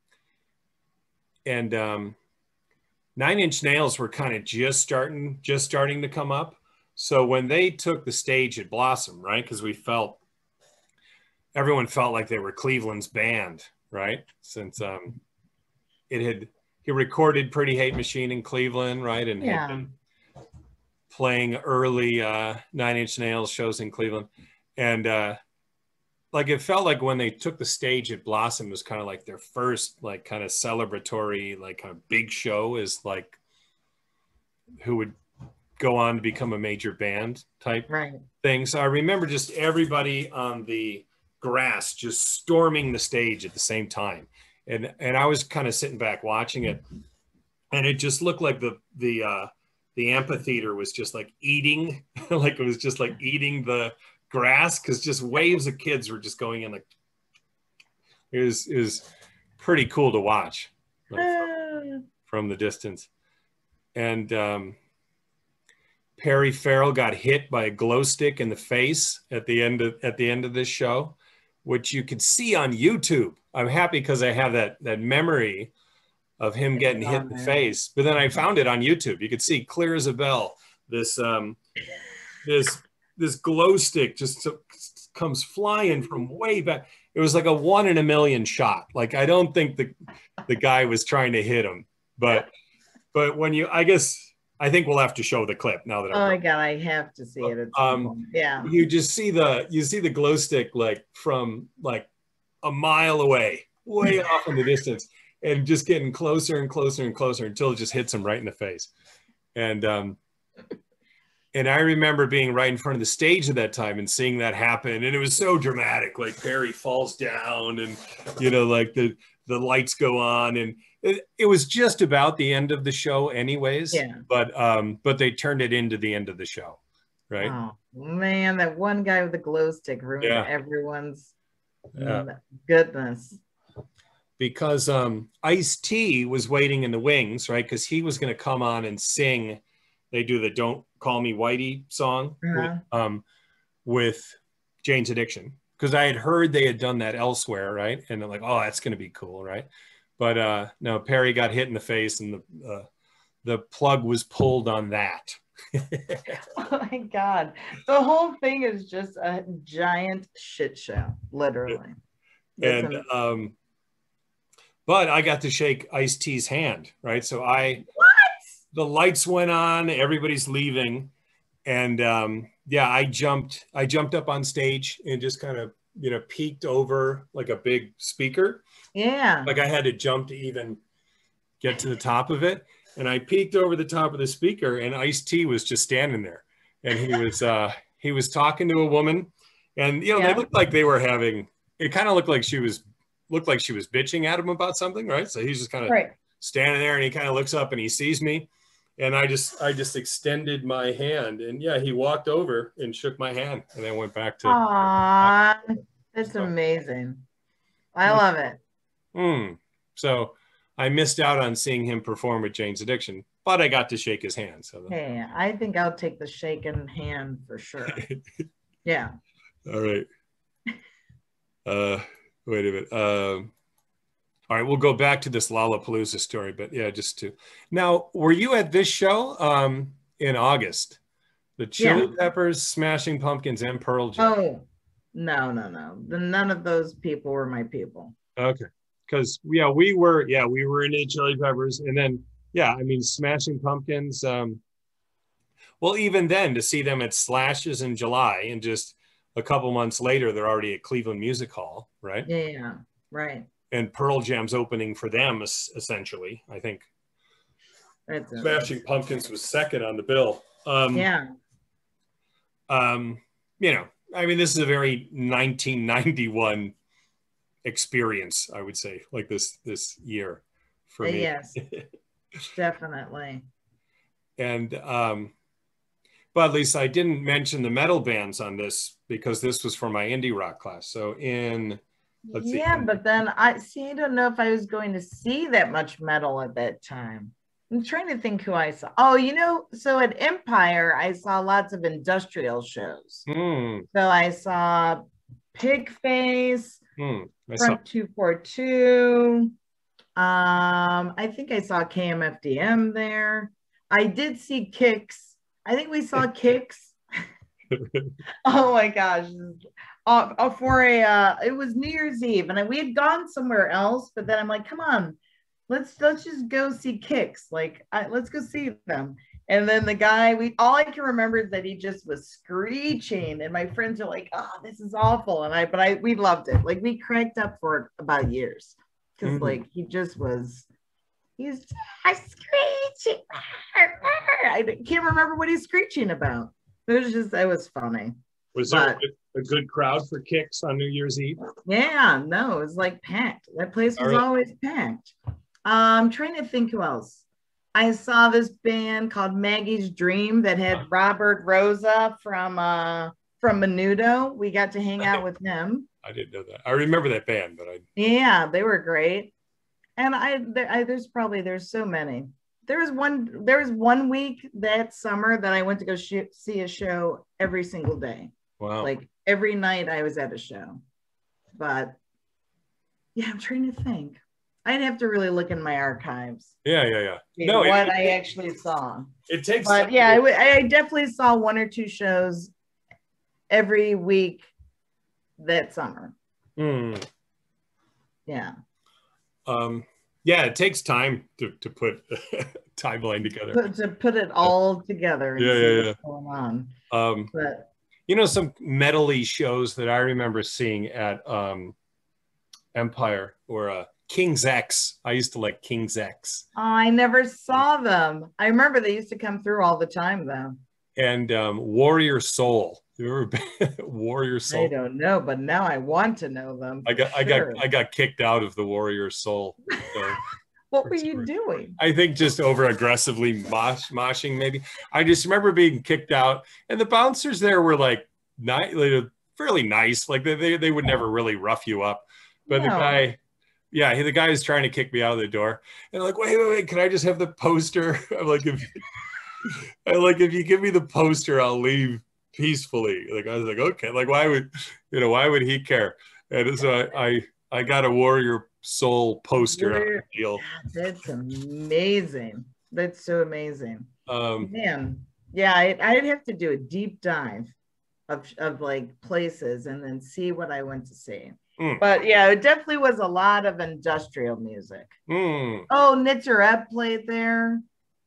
and um, Nine Inch Nails were kind of just starting, just starting to come up. So when they took the stage at Blossom, right? Because we felt, everyone felt like they were Cleveland's band, right? Since um, it had, he recorded Pretty Hate Machine in Cleveland, right? And Yeah. had been playing early uh, Nine Inch Nails shows in Cleveland. And uh, like it felt like when they took the stage at Blossom, it was kind of like their first like kind of celebratory, like kind of big show is like who would go on to become a major band type Right. thing. So I remember just everybody on the grass just storming the stage at the same time. And and I was kind of sitting back watching it, and it just looked like the the uh the amphitheater was just like eating, like it was just like eating the grass, because just waves of kids were just going in like it was it was pretty cool to watch like, from, Uh, from the distance. And um Perry Farrell got hit by a glow stick in the face at the end of at the end of this show, which you could see on YouTube. I'm happy because I have that that memory of him getting hit in the face. But then I found it on YouTube. You could see clear as a bell. This um this this glow stick just comes flying from way back. It was like a one in a million shot. Like I don't think the the guy was trying to hit him, but but when you, I guess. I think we'll have to show the clip now that oh I'm my God, I have to see it. At some Um, point. Yeah. you just see the you see the glow stick like from like a mile away, way off in the distance, and just getting closer and closer and closer until it just hits him right in the face. And um and I remember being right in front of the stage at that time and seeing that happen. And it was so dramatic, like Perry falls down and, you know, like the, the lights go on, and it, it was just about the end of the show anyways, Yeah. but, um, but they turned it into the end of the show. Right. Oh man, that one guy with the glow stick ruined Yeah. everyone's Yeah. goodness. Because um, Ice-T was waiting in the wings, right? Because he was going to come on and sing. They do the "Don't Call Me Whitey" song Uh-huh. with, um, with Jane's Addiction. Because I had heard they had done that elsewhere, right? And they're like, "Oh, that's going to be cool, right?" But uh, no, Perry got hit in the face, and the uh, the plug was pulled on that. Oh my God, the whole thing is just a giant shit show, literally. And um, but I got to shake Ice-T's hand, right? So I, what? The lights went on, everybody's leaving, and um, yeah, I jumped. I jumped up on stage and just kind of, you know, peeked over like a big speaker. Yeah. Like I had to jump to even get to the top of it. And I peeked over the top of the speaker, and Ice-T was just standing there, and he was uh, he was talking to a woman, and you know, Yeah. they looked like they were having. It kind of looked like she was looked like she was bitching at him about something, right? So he's just kind of Right. standing there, and he kind of looks up and he sees me, and I just I just extended my hand, and yeah, he walked over and shook my hand, and then went back to. Aww, that's So. amazing. I love it. Mm. So I missed out on seeing him perform with Jane's Addiction, but I got to shake his hand. So Hey, I think I'll take the shaken hand for sure. Yeah. All right. Uh, wait a minute. Um, all right, we'll go back to this Lollapalooza story, but yeah, just to now, were you at this show um, in August? The Chili Yeah. Peppers, Smashing Pumpkins, and Pearl Jam. Oh, no, no, no. The, none of those people were my people. Okay, because yeah, we were yeah we were into Chili Peppers, and then yeah, I mean Smashing Pumpkins. Um, well, even then, to see them at Slashes in July, and just a couple months later, they're already at Cleveland Music Hall, right? Yeah, yeah, right. And Pearl Jam's opening for them, essentially. I think That's it. Smashing Pumpkins was second on the bill. Um, Yeah. Um, you know, I mean, this is a very nineteen ninety-one experience, I would say, like this this year for me. Yes, definitely. And um, but at least I didn't mention the metal bands on this because this was for my indie rock class. So in let's Yeah, see. but then I see, I don't know if I was going to see that much metal at that time. I'm trying to think who I saw. Oh, you know, so at Empire, I saw lots of industrial shows. Hmm. So I saw Pigface, Hmm. I saw. Front two forty-two. Um, I think I saw K M F D M there. I did see Kicks. I think we saw Kicks. Oh my gosh. Uh, uh, for a, uh, it was New Year's Eve, and we had gone somewhere else, but then I'm like, come on, let's let's just go see Kicks. Like, I, let's go see them. And then the guy, we all I can remember is that he just was screeching, and my friends are like, "Oh, this is awful," and I, but I, we loved it. Like, we cracked up for it about years because, mm-hmm. like, he just was, he's screeching. I can't remember what he's screeching about. It was just, it was funny. Was there but, a good crowd for Kicks on New Year's Eve? Yeah, no, it was like packed. That place was right. always packed. I'm trying to think who else. I saw this band called Maggie's Dream that had Robert Rosa from uh, from Menudo. We got to hang out with him. I didn't know that. I remember that band, but I yeah, they were great. And I, there, I there's probably there's so many. There was one there was one week that summer that I went to go sh- see a show every single day. Wow! Like every night I was at a show. But yeah, I'm trying to think. I'd have to really look in my archives. Yeah, yeah, yeah. No, what it, I actually saw. It takes. But yeah, I, I definitely saw one or two shows every week that summer. Mm. Yeah. Um. Yeah, it takes time to to put a timeline together. Put, to put it all together. And yeah, see yeah, yeah. what's going on. Um. But you know, some metal-y shows that I remember seeing at um, Empire or uh, King's X. I used to like King's X. Oh, I never saw them. I remember they used to come through all the time, though. and um, Warrior Soul. You ever Warrior Soul? I don't know, but now I want to know them. I got, sure. I got, I got kicked out of the Warrior Soul. So. What were you doing? I think just over aggressively mosh, moshing, maybe. I just remember being kicked out, and the bouncers there were like, ni- like fairly nice. Like they, they, they would never really rough you up. But No. the guy, yeah, he, the guy is trying to kick me out of the door, and I'm like, wait, wait, wait, can I just have the poster? I'm like, if, I'm like, if you give me the poster, I'll leave peacefully. Like I was like, okay, like why would, you know, why would he care? And so I, I, I got a Warrior Soul poster on the deal. That's amazing. That's so amazing. Um, Man, yeah, I, I'd have to do a deep dive of, of like places and then see what I went to see. Mm. But yeah, it definitely was a lot of industrial music. mm. Oh, Nitzareb played there.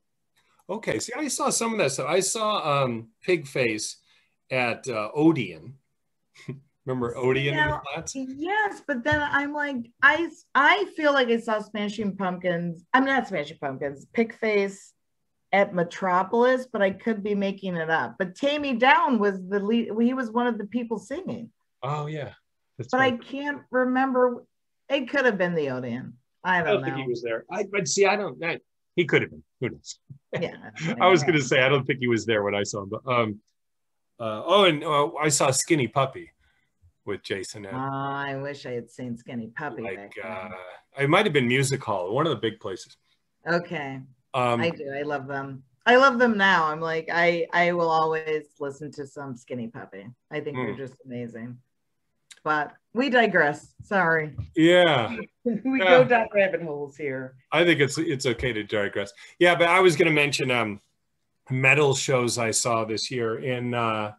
Okay, see, I saw some of that stuff. I saw um, Pigface at uh, Odeon. Remember Odeon Yeah, in the Flats? Yes, but then I'm like, I I feel like I saw Smashing Pumpkins. I'm not Smashing Pumpkins. Pigface at Metropolis, but I could be making it up. But Tammy Down was the lead. He was one of the people singing. Oh yeah, that's but right. I can't remember. It could have been the Odeon. I I don't, don't think know. he was there. I but see, I don't. I, he could have been. Who knows? Yeah, I was going to say I don't think he was there when I saw him. But um, uh, oh, and uh, I saw Skinny Puppy with Jason. Oh, I wish I had seen Skinny Puppy. Like back uh, then. it might have been Music Hall, one of the big places. Okay, Um, I do. I love them. I love them now. I'm like, I I will always listen to some Skinny Puppy. I think Mm. they're just amazing. But we digress. Sorry. yeah. we Yeah. go down rabbit holes here. I think it's it's okay to digress. Yeah, but I was going to mention um, metal shows I saw this year in uh,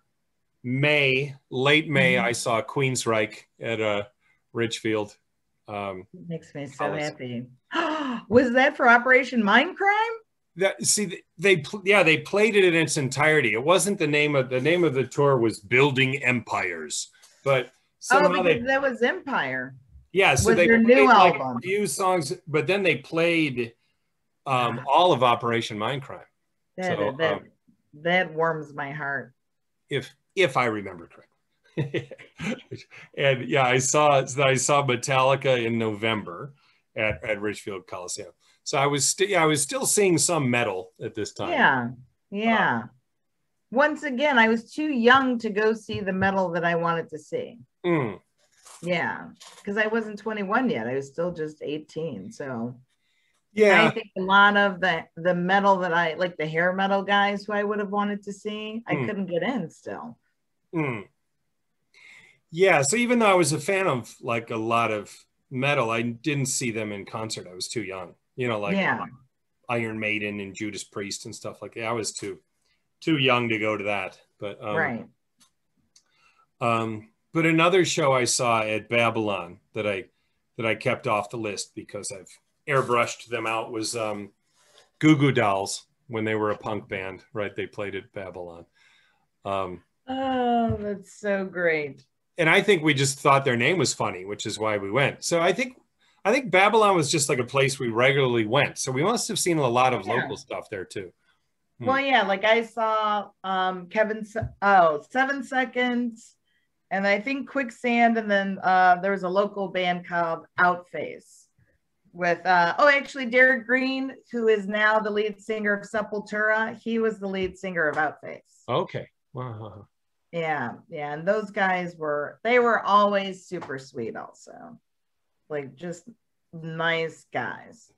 May, late May. Mhm. I saw Queensryche at uh, Ridgefield. Um, It makes me so Alice. happy. Was that for Operation Mindcrime? that see they pl- yeah they played it in its entirety. It wasn't the name of the name of the tour was Building Empires, but somehow Oh, they because that was Empire. yeah so was they your played new like album. a few songs, but then they played um, all of Operation Mindcrime. That, So, that, um, that warms my heart. if if I remember correctly. And yeah, I saw I saw Metallica in November at, at Ridgefield Coliseum. So I was still yeah, I was still seeing some metal at this time. Yeah, yeah. Once again, I was too young to go see the metal that I wanted to see. Mm. Yeah, because I wasn't twenty-one yet. I was still just eighteen. So Yeah. I think a lot of the the metal that I like, the hair metal guys who I would have wanted to see, I Mm. couldn't get in still. Mm. Yeah. So even though I was a fan of like a lot of metal, I didn't see them in concert. I was too young. You know, like Yeah. Iron Maiden and Judas Priest and stuff like that. I was too too young to go to that. But um, Right. Um, but another show I saw at Babylon that I that I kept off the list because I've airbrushed them out was um, Goo Goo Dolls when they were a punk band, right? They played at Babylon. Um, Oh, that's so great. and I think we just thought their name was funny, which is why we went. So I think I think Babylon was just like a place we regularly went. So we must have seen a lot of Yeah. local stuff there too. Hmm. Well, yeah, like I saw um Kevin, Se- oh, Seven Seconds, and I think Quicksand, and then uh there was a local band called Outface with uh oh, actually Derek Green, who is now the lead singer of Sepultura. He was the lead singer of Outface. Okay. Wow. Yeah, yeah, and those guys were they were always super sweet also. Like just nice guys.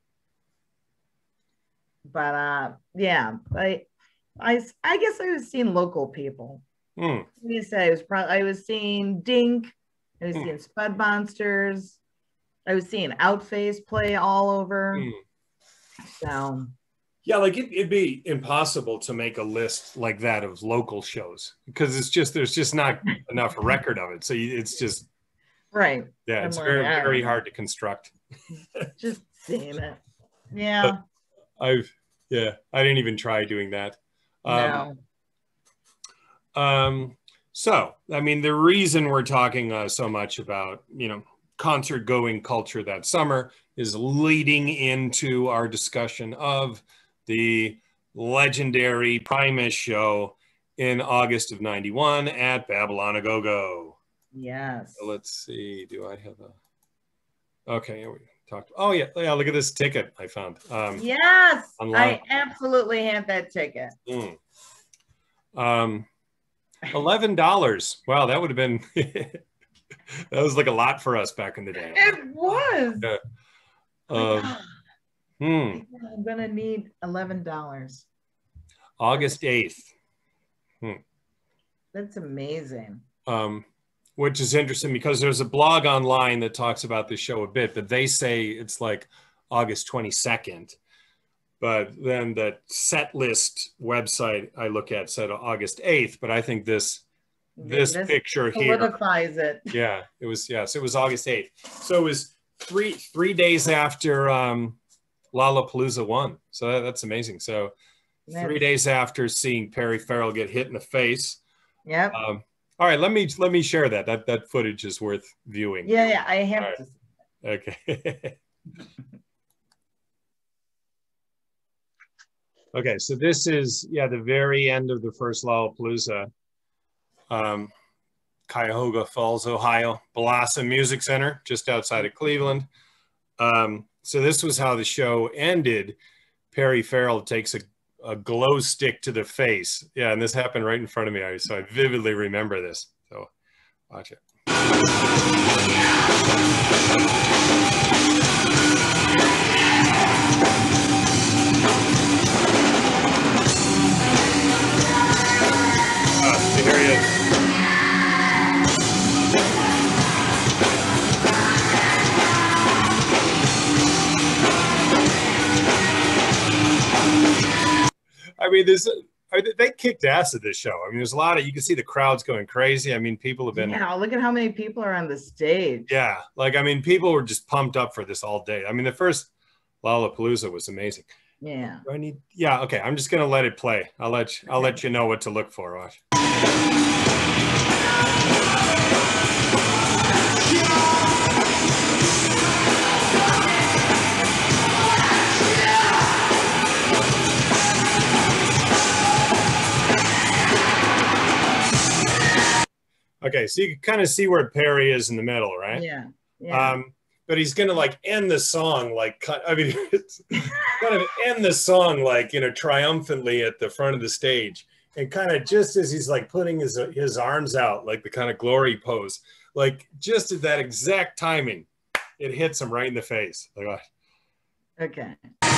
But uh yeah, I I I guess I was seeing local people. Hmm. You say I was probably I was seeing Dink, I was Hmm. seeing Spud Monsters, I was seeing Outface play all over. Hmm. So Yeah, like it, it'd be impossible to make a list like that of local shows because it's just there's just not enough record of it. So you, it's just right. yeah, I'm it's like, very I don't very know. hard to construct. Just seeing it. Yeah. I've yeah, I didn't even try doing that. Um, no. um, so I mean, the reason we're talking uh, so much about you know concert going culture that summer is leading into our discussion of the legendary Primus show in August of ninety-one at Babylon A Go Go. Yes. So let's see. Do I have a? Okay, here we talked. Oh yeah, yeah. Look at this ticket I found. Um, Yes, online. I absolutely had that ticket. Mm. Um, eleven dollars. Wow, that would have been. That was like a lot for us back in the day. It was. Yeah. Oh Um, my hmm. God. I'm gonna need eleven dollars. August eighth. Hmm. That's amazing. Um, which is interesting because there's a blog online that talks about the show a bit, but they say it's like August twenty-second. But then the set list website I look at said August eighth, but I think this this, This picture here solidifies it. Yeah, it was, yes, it was August eighth. So it was three three days after um, Lollapalooza won. So that, that's amazing. So three days after seeing Perry Farrell get hit in the face. Yep. Um, all right, let me let me share that. That that footage is worth viewing. Yeah, yeah, I have right. to. Okay. Okay, so this is, yeah, the very end of the first Lollapalooza. Um, Cuyahoga Falls, Ohio, Blossom Music Center, just outside of Cleveland. Um, so this was how the show ended. Perry Farrell takes a, a glow stick to the face. Yeah, and this happened right in front of me, so I vividly remember this. So watch it. Oh, here he is. I mean, this they kicked ass at this show. I mean, there's a lot of, you can see the crowds going crazy. I mean, people have been. Yeah, look at how many people are on the stage. Yeah, like, I mean, people were just pumped up for this all day. I mean, the first Lollapalooza was amazing. Yeah. Do I need, yeah, okay. I'm just gonna let it play. I'll let you, I'll let you know what to look for. Watch. Okay, so you can kind of see where Perry is in the middle, right? Yeah. Yeah. Um, but he's gonna like end the song like cut. I mean, it's kind of end the song like, you know, triumphantly at the front of the stage, and kind of just as he's like putting his his arms out, like the kind of glory pose, like just at that exact timing, it hits him right in the face. Like, what? Okay.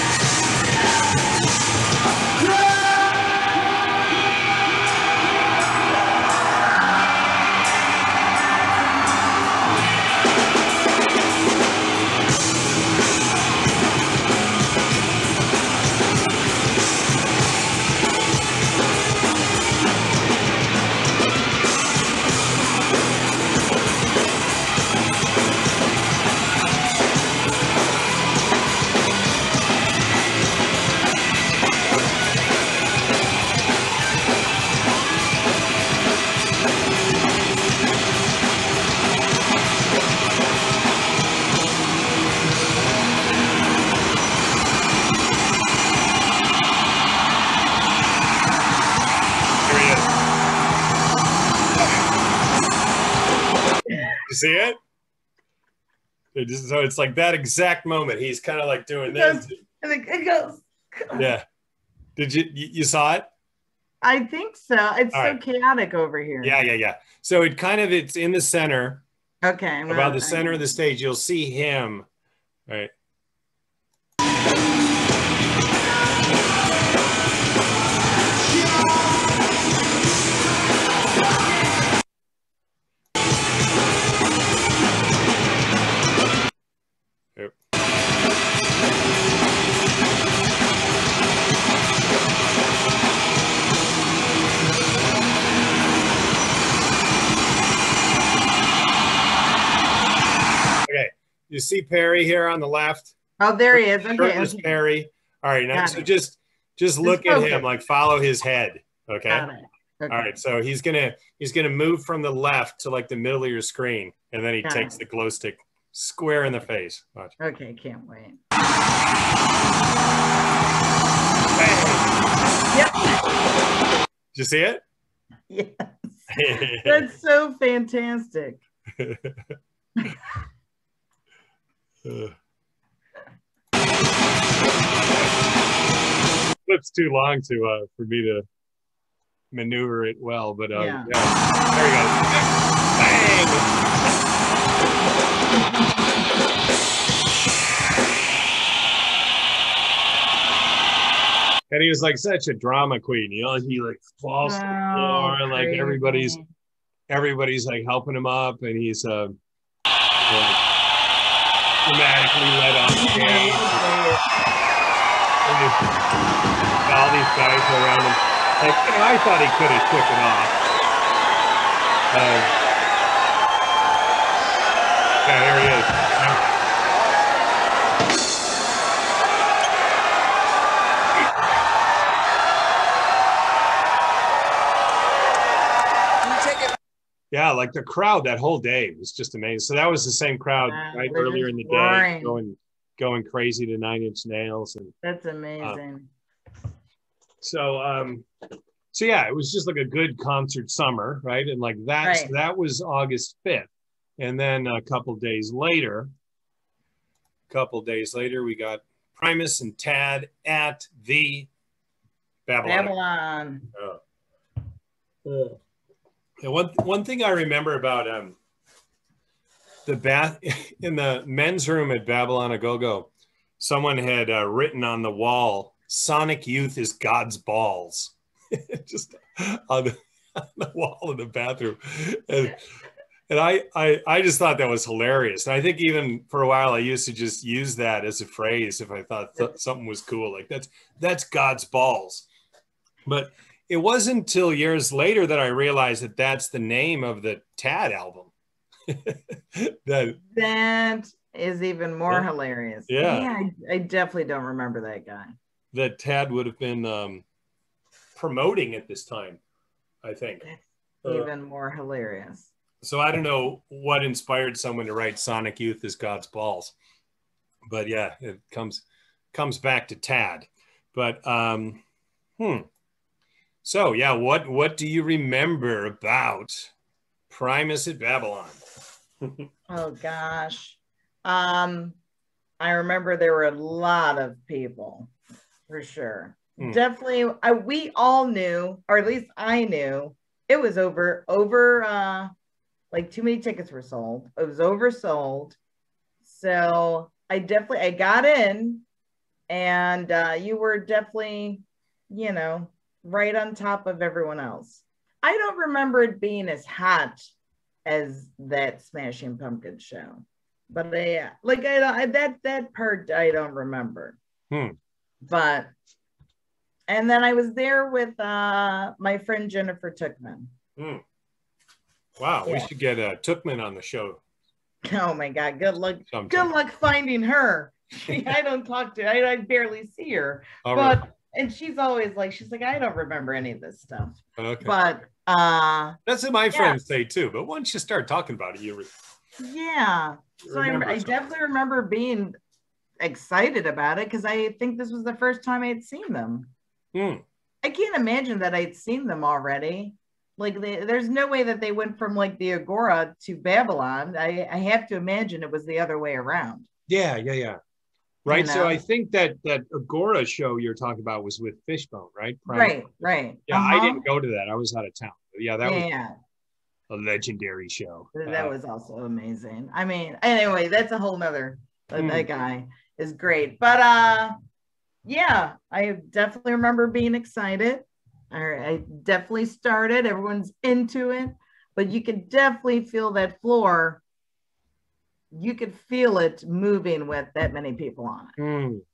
You see it? It just, so it's like that exact moment. He's kind of like doing this. And it goes. Yeah. Did you, you, you saw it? I think so. It's All so right. chaotic over here. Yeah, yeah, yeah. So it kind of, it's in the center, Okay. about well, the center of the stage. You'll see him, right? Yep. Okay, you see Perry here on the left? Oh, there he is. Okay. Shirtless okay. Perry. All right, now Got so it. just just look at him, focus. like follow his head. Okay. Got it. Okay. All right, so he's gonna he's gonna move from the left to like the middle of your screen, and then he Got takes it. the glow stick square in the face. Watch. Okay, can't wait. Bam. Yep. Did you see it? Yes. That's so fantastic. Clip's too long to uh, for me to maneuver it well, but uh, Yeah. yeah. There you go. Bang! And he was like such a drama queen, you know. He like falls to the floor, Oh, like crazy. everybody's everybody's like helping him up, and he's uh, like, dramatically led on stage. And all these guys are around him. Like, you know, I thought he could have took it off. Uh, yeah, here he is. Yeah, like the crowd that whole day was just amazing. So that was the same crowd Wow, right they're earlier just in the day, roaring. going going crazy to Nine Inch Nails, and That's amazing. uh, so um, so yeah, it was just like a good concert summer, right? And like that, Right. so that was August fifth, and then a couple days later, a couple days later, we got Primus and Tad at the Babylon. Babylon. Oh. Oh. And one one thing I remember about um the bath in the men's room at Babylon A Go-Go, someone had uh, written on the wall, "Sonic Youth is God's balls," just on the, on the wall in the bathroom, and, and I, I I just thought that was hilarious. And I think even for a while I used to just use that as a phrase if I thought th- something was cool, like that's that's God's balls, but. It wasn't until years later that I realized that that's the name of the Tad album. that, That is even more Yeah. hilarious. Yeah. Yeah, I, I definitely don't remember that guy. that Tad would have been um, promoting at this time, I think. Uh, Even more hilarious. so I don't know what inspired someone to write "Sonic Youth is God's balls," but yeah, it comes comes back to Tad. But um, hmm. So yeah, what what do you remember about Primus at Babylon? Oh gosh. Um, I remember there were a lot of people for sure. Hmm. Definitely, I, we all knew, or at least I knew, it was over over uh like too many tickets were sold. It was oversold. So I definitely I got in, and uh, you were definitely, you know, right on top of everyone else. I don't remember it being as hot as that Smashing Pumpkins show, but I, like I, I that that part I don't remember. Hmm. But and then I was there with uh, my friend Jennifer Tookman. Hmm. Wow, Yeah. we should get uh, Tookman on the show. Oh my God! Good luck. sometime. Good luck finding her. I don't talk to. I, I barely see her. All but right. and she's always like, she's like, I don't remember any of this stuff. Okay. But uh, That's what my yeah. friends say too. But once you start talking about it, you re- yeah. So I, remember I something. definitely remember being excited about it because I think this was the first time I had seen them. Hmm. I can't imagine that I'd seen them already. Like they, there's no way that they went from like the Agora to Babylon. I, I have to imagine it was the other way around. Yeah, yeah, yeah. Right. You So know? I think that that Agora show you're talking about was with Fishbone, right? Primus. Right, right. Yeah, Uh-huh. I didn't go to that. I was out of town. But yeah, that yeah, was a legendary show. that Uh, was also amazing. I mean, anyway, that's a whole nother. But Hmm. that guy is great. But uh, yeah, I definitely remember being excited. I, I definitely started. Everyone's into it, but you could definitely feel that floor. You could feel it moving with that many people on it.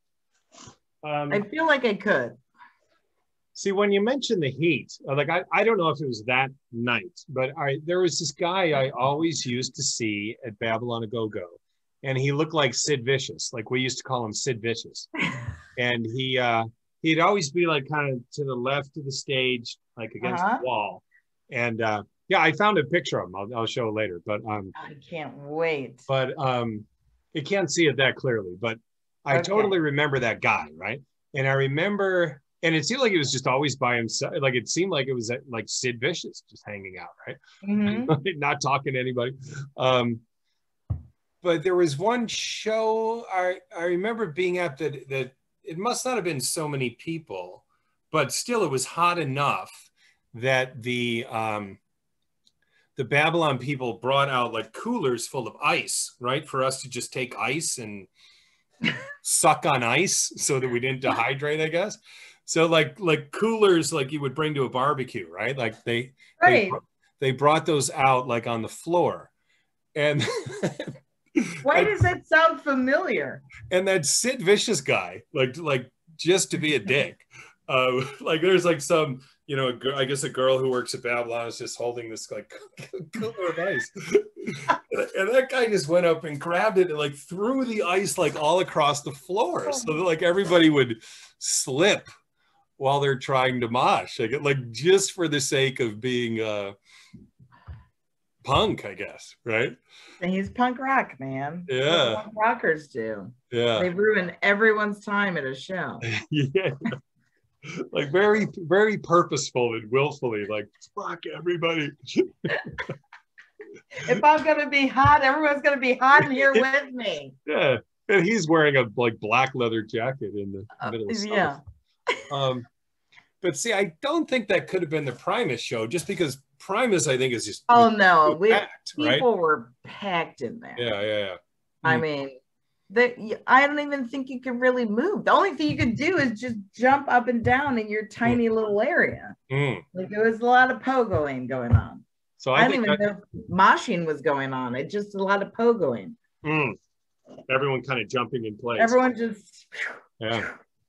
hmm. Um, I feel like I could. See, when you mentioned the heat, uh, like I, I don't know if it was that night, but I there was this guy I always used to see at Babylon A Go-Go, and he looked like Sid Vicious. Like we used to call him Sid Vicious. And he uh, he'd always be like kind of to the left of the stage, like against Uh-huh. the wall. And uh, yeah, I found a picture of him. I'll, I'll show later, but um, I can't wait. but um, you can't see it that clearly. But I Okay. totally remember that guy, right? And I remember and it seemed like it was just always by himself. Like it seemed like it was like Sid Vicious just hanging out, right? Mm-hmm. Not talking to anybody. Um, but there was one show I, I remember being at that, that it must not have been so many people, but still it was hot enough that the, um, the Babylon people brought out like coolers full of ice, right? For us to just take ice and suck on ice so that we didn't dehydrate, I guess. So like, like coolers, like you would bring to a barbecue, right? Like they, Right. they, they brought those out like on the floor. And why does that sound familiar? And that Sid Vicious guy, like, like just to be a dick. Uh, like there's like some, you know, I guess a girl who works at Babylon is just holding this like cooler of ice. And that guy just went up and grabbed it and like threw the ice like all across the floor. So that like everybody would slip while they're trying to mosh. Like, like just for the sake of being uh, punk, I guess, right? And he's punk rock, man. Yeah. That's what punk rockers do. Yeah. They ruin everyone's time at a show. Yeah. Like very, very purposeful and willfully, like fuck everybody. If I'm gonna be hot, everyone's gonna be hot in here with me. Yeah, and he's wearing a like black leather jacket in the Uh, middle of summer. yeah. Um, but see, I don't think that could have been the Primus show, just because Primus, I think, is just Oh no, we packed, right? people were packed in there. Yeah, yeah, yeah. I Mm. mean, the, I don't even think you could really move. The only thing you could do is just jump up and down in your tiny little area. Mm. Like there was a lot of pogoing going on. So I, I, don't think even that, know if moshing was going on. It just a lot of pogoing. mm, everyone kind of jumping in place. Everyone just Yeah.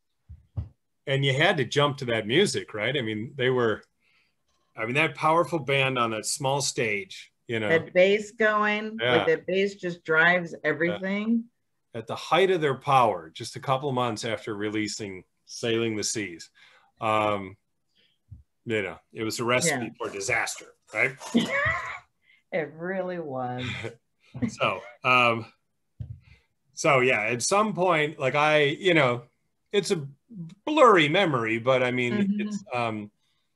And you had to jump to that music, right? I mean, they were, I mean, that powerful band on a small stage, you know, that bass going. Yeah. Like that bass just drives everything. at the height of their power, just a couple months after releasing Sailing the Seas. Um, you know, it was a recipe Yeah. for disaster, right? It really was. So, um, so yeah, at some point, like I, you know, it's a blurry memory, but I mean, Mhm. it's, um,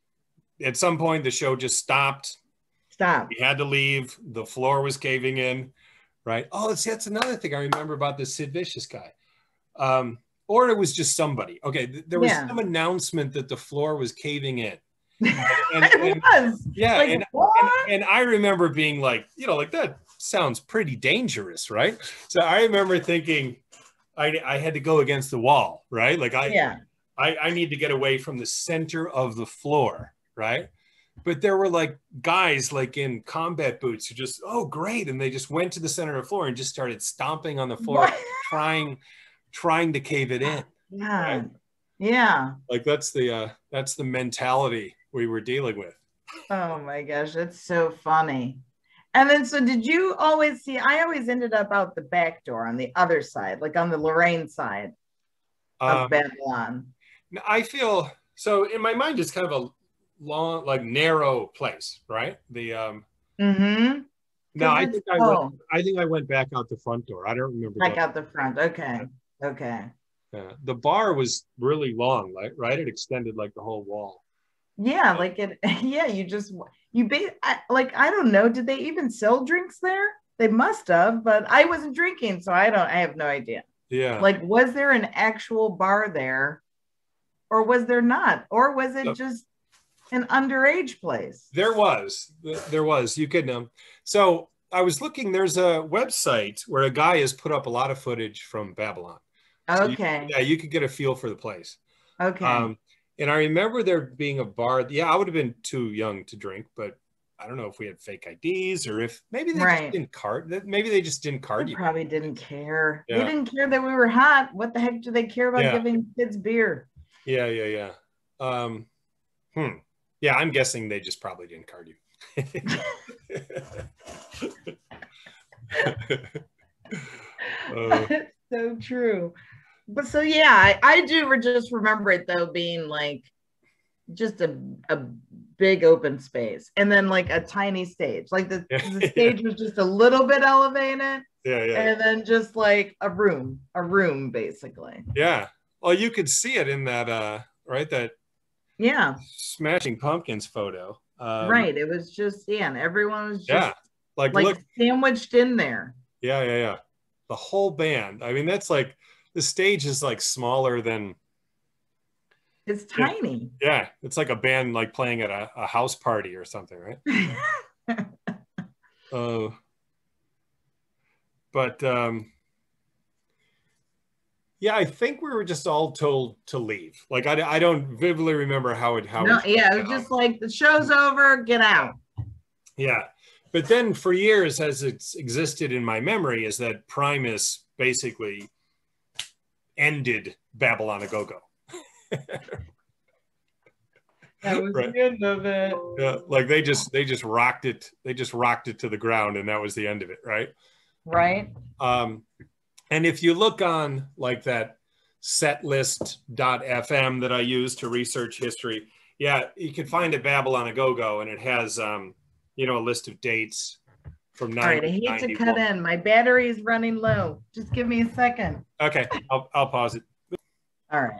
at some point the show just stopped. Stop. We had to leave. The floor was caving in, right? Oh, that's, that's another thing I remember about the Sid Vicious guy. Um, or it was just somebody. Okay, th- there was Yeah. some announcement that the floor was caving in. And, It and- was. yeah, Like, and, what? and, and I remember being like, you know, like that sounds pretty dangerous, right? So I remember thinking I, I had to go against the wall, right? Like I, Yeah. I, I need to get away from the center of the floor, right? But there were like guys like in combat boots who just, oh, great. And they just went to the center of the floor and just started stomping on the floor, What? trying, trying to cave it in. Yeah. Right? Yeah. Like that's the, uh, that's the mentality we were dealing with. Oh my gosh, that's so funny. And then, so did you always see? I always ended up out the back door on the other side, like on the Lorraine side of Um, Babylon. I feel, so in my mind, it's kind of a long, like narrow place, right? The, um, Mm-hmm. no, I it's- think I oh. went, I think I went back out the front door. I don't remember. Back going- out the front. Okay. Okay. Yeah. The bar was really long, right? Right? It extended like the whole wall. Yeah, like it. Yeah, you just you ba- I, like I don't know. Did they even sell drinks there? They must have, but I wasn't drinking, so I don't. I have no idea. Yeah. Like, was there an actual bar there, or was there not, or was it No. just an underage place? There was, there was, you could, um, so I was looking, there's a website where a guy has put up a lot of footage from Babylon. So you- Okay. yeah, you could get a feel for the place. Okay. Um, and I remember there being a bar. Yeah, I would have been too young to drink, but I don't know if we had fake I Ds or if maybe they Right. just didn't card. that- Maybe they just didn't card They you. probably didn't care. Yeah. They didn't care that we were hot. What the heck do they care about Yeah. giving kids beer? Yeah, yeah, yeah. Um, hmm. Yeah, I'm guessing they just probably didn't card you. Uh, So true. But so yeah, I, I do re- just remember it though being like just a a big open space and then like a tiny stage. Like the, the stage was just a little bit elevated yeah, yeah. and then just like a room, a room basically. Yeah. Well, you could see it in that, uh, right? That Yeah. Smashing Pumpkins photo. Um, right. It was just, yeah, and everyone was just yeah, like, like look, sandwiched in there. yeah, yeah, yeah. The whole band. I mean, that's like, the stage is like smaller than. It's tiny. Yeah, it's like a band like playing at a, a house party or something, right? uh, but um, yeah, I think we were just all told to leave. Like I, I don't vividly remember how it how no, it yeah, it was just like the show's over, get out. Yeah, but then for years, as it's existed in my memory, is that Primus basically ended Babylon a Go-Go. That was Right. the end of it. Yeah, like they just they just rocked it. They just rocked it to the ground, and that was the end of it, right? Right. Um, and if you look on like that setlist dot f m that I use to research history, yeah, you can find a Babylon a Go-Go, and it has um, you know, a list of dates from All right, I ninety hate to cut in. My battery is running low. Just give me a second. Okay, I'll I'll pause it. All right.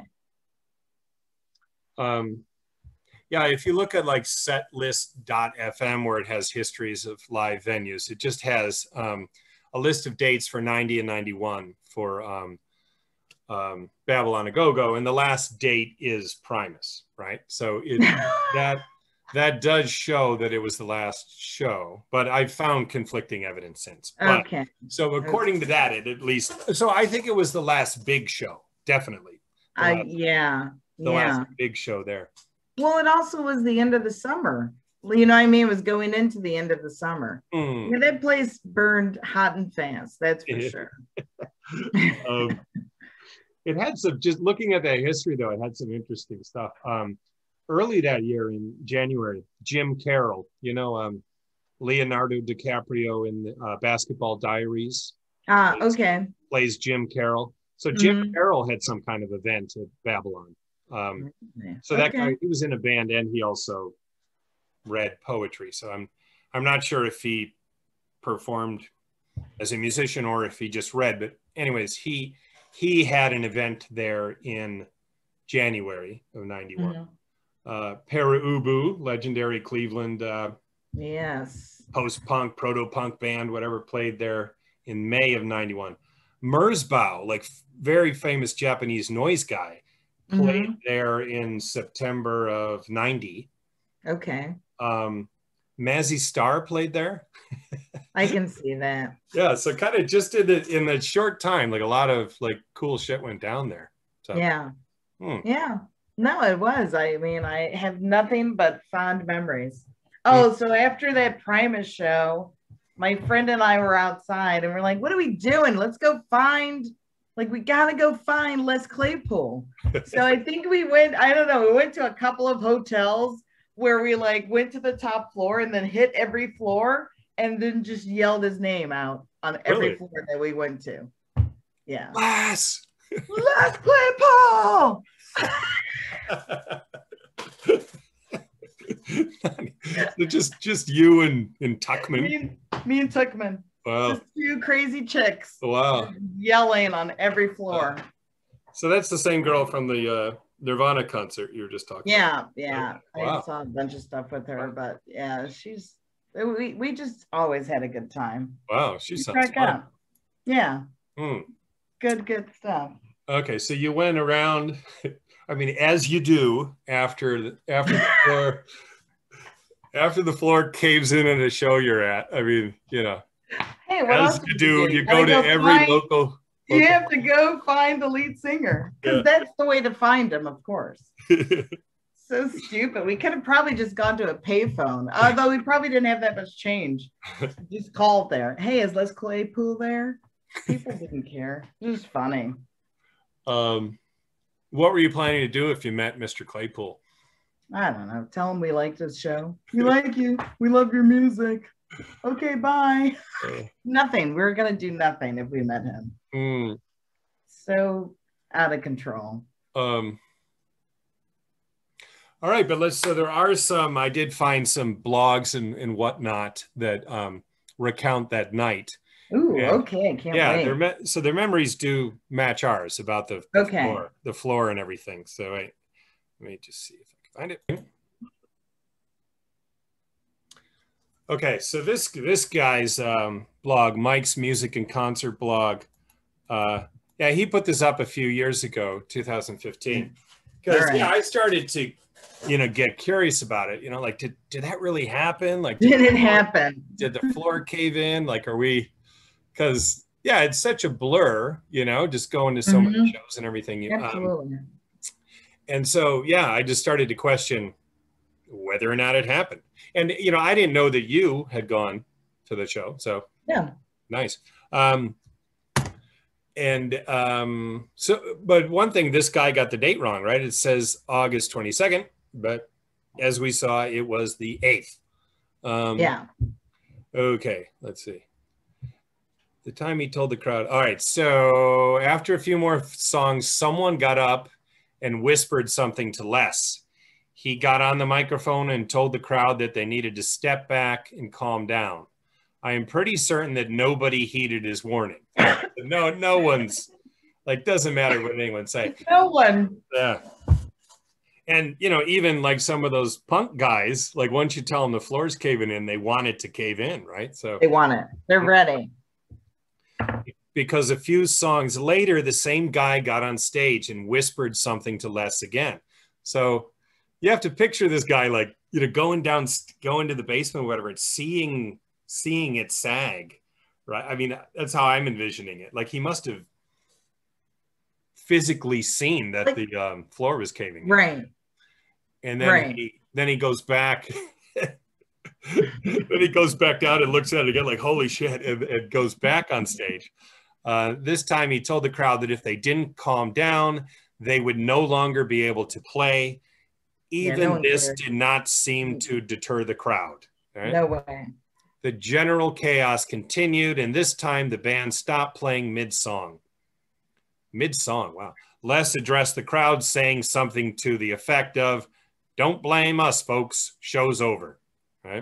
Um, yeah, if you look at like setlist dot f m where it has histories of live venues, it just has um, a list of dates for ninety and ninety-one for um, um, Babylon a Go-Go, and the last date is Primus, right? So it that that does show that it was the last show, but I've found conflicting evidence since. But, Okay. So according to that, it at least, so I think it was the last big show, definitely. The I last, yeah. the yeah. last big show there. Well, it also was the end of the summer. You know what I mean? It was going into the end of the summer. Mm. Yeah, that place burned hot and fast. That's for Yeah. sure. um, it had some, just looking at that history though, it had some interesting stuff. Um, early that year in January, Jim Carroll, you know, um, Leonardo DiCaprio in the uh, Basketball Diaries. Ah, plays, okay. Plays Jim Carroll. So Jim Mhm. Carroll had some kind of event at Babylon. Um, so that Okay. guy, he was in a band and he also read poetry. So I'm, I'm not sure if he performed as a musician or if he just read, but anyways, he, he had an event there in January of ninety-one. Mhm. Uh, Para Ubu, legendary Cleveland uh, Yes. post-punk, proto-punk band, whatever, played there in May of ninety-one. Merzbow, like very famous Japanese noise guy, played Mhm. there in September of ninety. Okay. Um, Mazzy Star played there. I can see that. Yeah, so kind of just in the, in that short time, like a lot of like cool shit went down there. So, Yeah. hmm. Yeah. No, it was. I mean, I have nothing but fond memories. Oh, so after that Primus show, my friend and I were outside and we're like, what are we doing? Let's go find, like, we got to go find Les Claypool. So I think we went, I don't know, we went to a couple of hotels where we like went to the top floor and then hit every floor and then just yelled his name out on every Really? floor that we went to. Yeah. Les! Les Claypool! So just just you and, and Tuckman. Me and, me and Tuckman. Wow. Just two crazy chicks. Wow. Yelling on every floor. So that's the same girl from the uh, Nirvana concert you were just talking Yeah, yeah. Wow. I saw a bunch of stuff with her, but yeah, she's we we just always had a good time. about. Wow, she You sounds crack fun. up. Yeah. Hmm. Good, good stuff. Okay, so you went around. I mean, as you do after the, after the floor after the floor caves in at a show you're at. I mean, you know, Hey, what as else you did do, you Gotta go to every find- local. You have to go find the lead singer because Yeah. that's the way to find him, of course. So stupid. We could have probably just gone to a payphone, although we probably didn't have that much change. Just called there. Hey, is Les Claypool there? People didn't care. It was funny. um, what were you planning to do if you met Mister Claypool? I don't know. Tell him we liked his show. We like you. We love your music. Okay, bye. Uh, Nothing. We were gonna do nothing if we met him. hmm, So out of control. um, all right, but let's. So there are some. I did find some blogs and, and whatnot that um, recount that night. Ooh, Yeah. okay. Can't Yeah, wait. their me- so their memories do match ours about the, the Okay. floor, the floor and everything. So I, Let me just see if I can find it. Okay, so this this guy's um, blog, Mike's Music and Concert blog, uh, yeah, he put this up a few years ago, two thousand fifteen. Because All right. yeah, I started to, you know, get curious about it. You know, like did did that really happen? Like Did the it floor- happen? Did the floor cave in? Like, are we? Because yeah, it's such a blur. You know, just going to so many Mhm. shows and everything. Um, Absolutely. and so yeah, I just started to question whether or not it happened. And, you know, I didn't know that you had gone to the show. So Yeah. nice. Um, and um, so, but one thing, this guy got the date wrong, right? It says August twenty-second, but as we saw, it was the eighth. Um, Yeah. Okay, let's see. The time he told the crowd. All right, so after a few more songs, someone got up and whispered something to Les. He got on the microphone and told the crowd that they needed to step back and calm down. I am pretty certain that nobody heeded his warning. No, no one's like, doesn't matter what anyone say. No one. Yeah. And, you know, even like some of those punk guys, like once you tell them the floor's caving in, they want it to cave in, right? So They want it. They're ready. because a few songs later, the same guy got on stage and whispered something to Les again. So you have to picture this guy like, you know, going down, going to the basement, or whatever, it's seeing, seeing it sag, right? I mean, that's how I'm envisioning it. Like he must have physically seen that Like, the um, floor was caving in. Right. And then Right. he, then he goes back, then he goes back down and looks at it again like, holy shit, and, and goes back on stage. Uh, this time he told the crowd that if they didn't calm down, they would no longer be able to play. Even Yeah, no one this cared. did not seem to deter the crowd. Right? No way. The general chaos continued, and this time the band stopped playing mid-song. Mid-song, wow. Les addressed the crowd saying something to the effect of, don't blame us, folks, show's over. Right?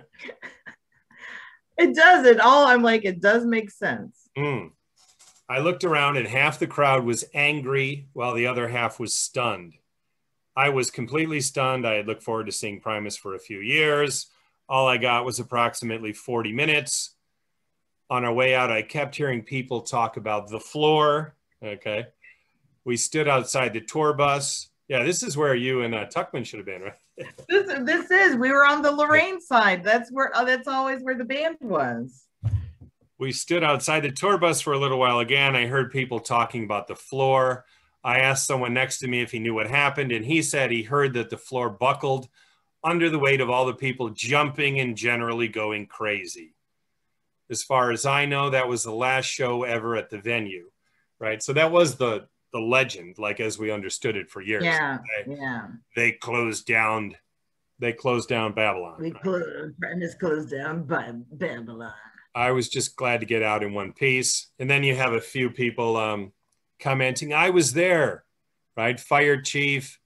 It does it all. I'm like, it does make sense. Mm. I looked around and half the crowd was angry while the other half was stunned. I was completely stunned. I had looked forward to seeing Primus for a few years. All I got was approximately forty minutes. On our way out, I kept hearing people talk about the floor. Okay. We stood outside the tour bus. Yeah, this is where you and uh, Tuckman should have been, right? This, this is, we were on the Lorraine side. That's where, oh, that's always where the band was. We stood outside the tour bus for a little while again. I heard people talking about the floor. I asked someone next to me if he knew what happened, and he said he heard that the floor buckled under the weight of all the people jumping and generally going crazy. As far as I know, that was the last show ever at the venue, right? So that was the, the legend, like as we understood it for years. Yeah, They, yeah. they closed down, they closed down Babylon. We closed, Primus closed down by Babylon. I was just glad to get out in one piece. And then you have a few people um, commenting, I was there, right? Fire chief.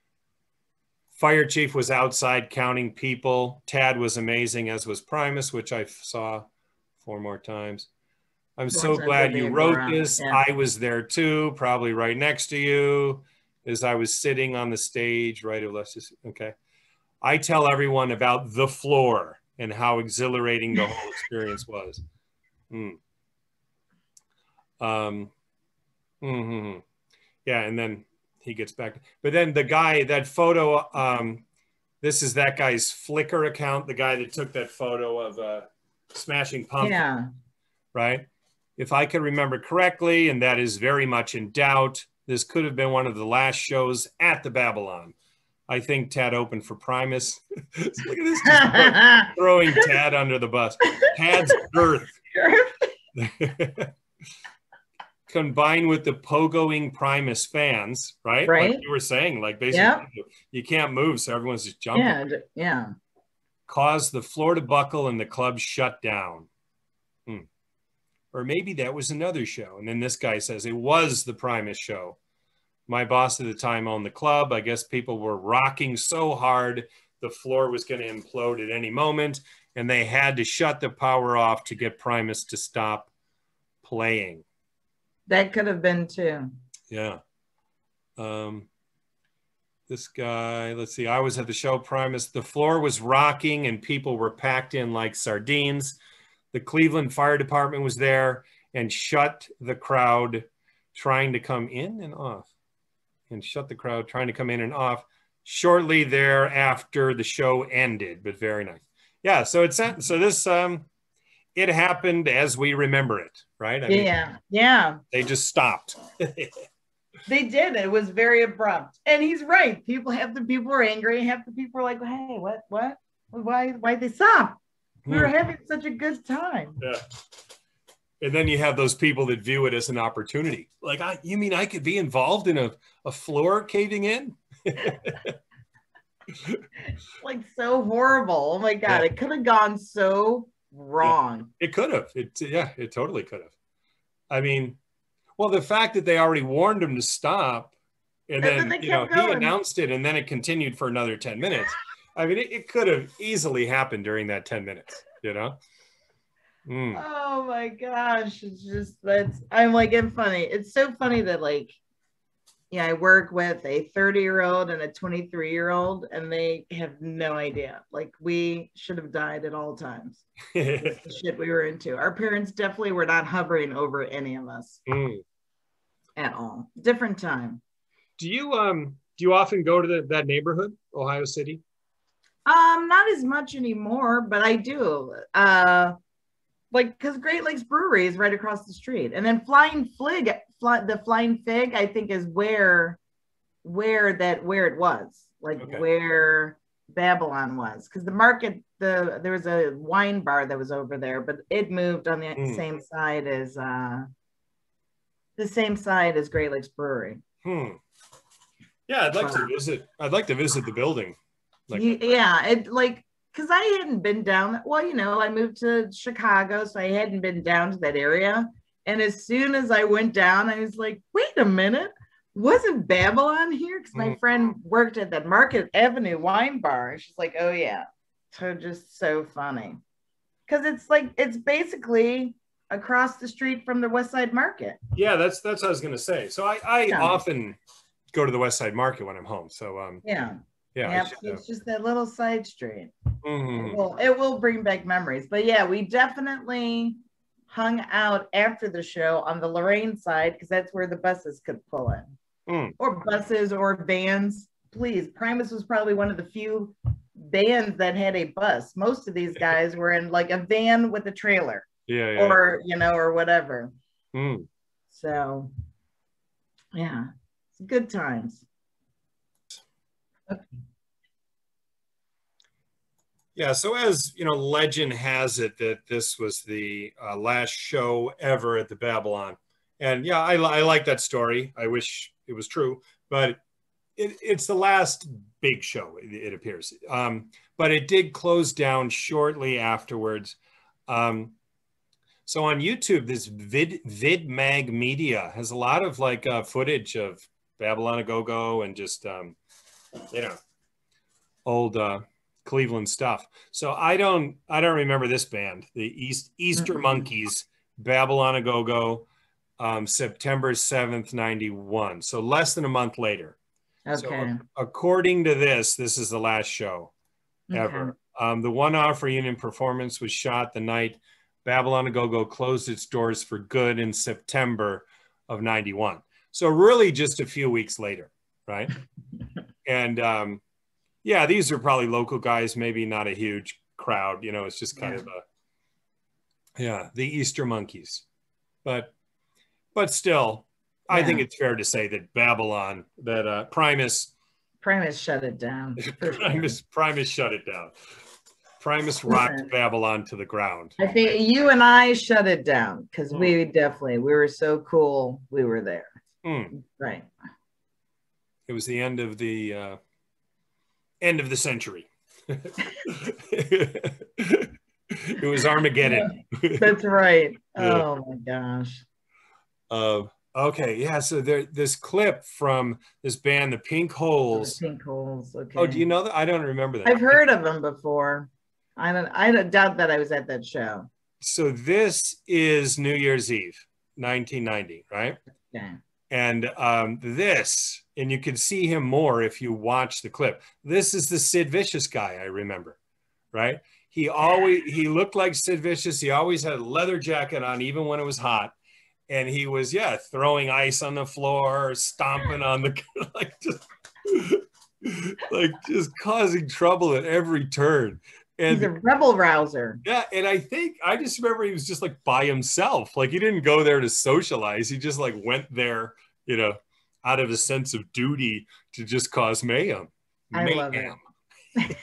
Fire chief was outside counting people. Tad was amazing, as was Primus, which I saw four more times. I'm so Once I glad did you the wrote around, this. yeah. I was there too, probably right next to you, as I was sitting on the stage, right or left. Okay. I tell everyone about the floor and how exhilarating the whole experience was. Mm. Um, mm-hmm. Yeah, and then he gets back. But then the guy, that photo, um, this is that guy's Flickr account, the guy that took that photo of uh, Smashing Pumpkins, Yeah. right? If I can remember correctly, and that is very much in doubt, this could have been one of the last shows at the Babylon. I think Tad opened for Primus. Look at this, just throwing Tad under the bus. Tad's girth. Combined with the pogoing Primus fans, right? Right. Like you were saying, like basically Yep. you can't move, so everyone's just jumping. Yeah, d- yeah. Caused the floor to buckle and the club shut down. Hmm. Or maybe that was another show. And then this guy says it was the Primus show. My boss at the time owned the club. I guess people were rocking so hard the floor was going to implode at any moment, and they had to shut the power off to get Primus to stop playing. That could have been too. Yeah. Um, this guy, let's see, I was at the show, Primus. The floor was rocking and people were packed in like sardines. The Cleveland Fire Department was there and shut the crowd trying to come in and off. And shut the crowd trying to come in and off shortly thereafter the show ended, but very nice. Yeah, so it's so this um it happened as we remember it, right? I yeah, mean, yeah. they just stopped. They did. It was very abrupt. And he's right. People, half the people were angry. Half the people were like, hey, what, what? Why, why'd they stop? We were having such a good time. Yeah. And then you have those people that view it as an opportunity. Like, I, you mean I could be involved in a, a floor caving in? Like so horrible. Oh my God. Yeah. It could have gone so wrong. Yeah. It could have. It, yeah, it totally could have. I mean, well, the fact that they already warned him to stop and, and then, you know, going. He announced it and then it continued for another ten minutes. I mean, it, it could have easily happened during that ten minutes, you know? Mm. Oh my gosh. It's just, that's, I'm like, it's funny. It's so funny that like, yeah, I work with a thirty year old and a twenty-three year old and they have no idea. Like we should have died at all times. The shit we were into. Our parents definitely were not hovering over any of us mm. at all. Different time. Do you, um, do you often go to the, that neighborhood, Ohio City? Um, not as much anymore, but I do. Uh, like, because Great Lakes Brewery is right across the street, and then Flying Fig, fly, the Flying Fig, I think is where, where that where it was, like okay. where Babylon was, because the market, the there was a wine bar that was over there, but it moved on the mm. same side as uh, the same side as Great Lakes Brewery. Hmm. Yeah, I'd like to visit. I'd like to visit the building. Like, you, yeah, it like because I hadn't been down. Well, you know, I moved to Chicago, so I hadn't been down to that area. And as soon as I went down, I was like, "Wait a minute, wasn't Babylon here?" Because my mm. friend worked at that Market Avenue wine bar, and she's like, "Oh yeah," so just so funny because it's like it's basically across the street from the West Side Market. Yeah, that's that's what I was gonna say. So I, I yeah. often go to the West Side Market when I'm home. So um, yeah. Yeah, yeah it's just that little side street. Mm-hmm. It will, it will bring back memories. But yeah, we definitely hung out after the show on the Lorraine side because that's where the buses could pull in. Mm. Or buses or vans. Please, Primus was probably one of the few bands that had a bus. Most of these guys were in like a van with a trailer. Yeah, yeah. Or, you know, or whatever. Mm. So, yeah, it's good times. Okay. Yeah, so as you know, legend has it that this was the uh, last show ever at the Babylon, and yeah, I, I like that story. I wish it was true, but it, it's the last big show. It, it appears, um, but it did close down shortly afterwards. Um, so on YouTube, this Vid VidMag Media has a lot of like uh, footage of Babylon a Go-Go and just um, you know old. Uh, Cleveland stuff. So I don't I don't remember this band, the East Easter mm-hmm. Monkeys, Babylon a Go-Go, um, September seventh, ninety-one. So less than a month later. Okay. So according to this, this is the last show ever. Okay. Um, the one-off reunion performance was shot the night Babylon a Go-Go closed its doors for good in September of ninety-one. So really just a few weeks later, right? And um yeah, these are probably local guys, maybe not a huge crowd. You know, it's just kind yeah. of a, yeah, the Easter Monkeys. But, but still, yeah. I think it's fair to say that Babylon, that uh, Primus. Primus shut it down. Primus, Primus shut it down. Primus rocked yeah. Babylon to the ground. I think you and I shut it down because mm. we definitely, we were so cool. We were there. Mm. Right. It was the end of the, uh, end of the century. It was Armageddon. That's right. Oh my gosh. Uh, okay, yeah. So there, this clip from this band, the Pink Holes. The Pink Holes. Okay. Oh, do you know that? I don't remember that. I've heard of them before. I don't. I don't doubt that I was at that show. So this is New Year's Eve, nineteen ninety, right? Okay. And um, this, and you can see him more if you watch the clip. This is the Sid Vicious guy, I remember, right? He always, he looked like Sid Vicious. He always had a leather jacket on, even when it was hot. And he was, yeah, throwing ice on the floor, stomping on the, like just, like just causing trouble at every turn. And he's a rebel rouser. yeah, and I think I just remember he was just like by himself. Like he didn't go there to socialize. He just like went there, you know, out of a sense of duty to just cause mayhem. I mayhem. love it.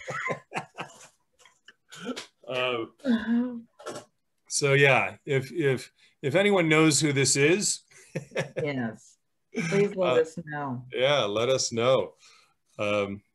uh, so yeah, if if if anyone knows who this is, yes, please let uh, us know. Yeah, let us know. Um,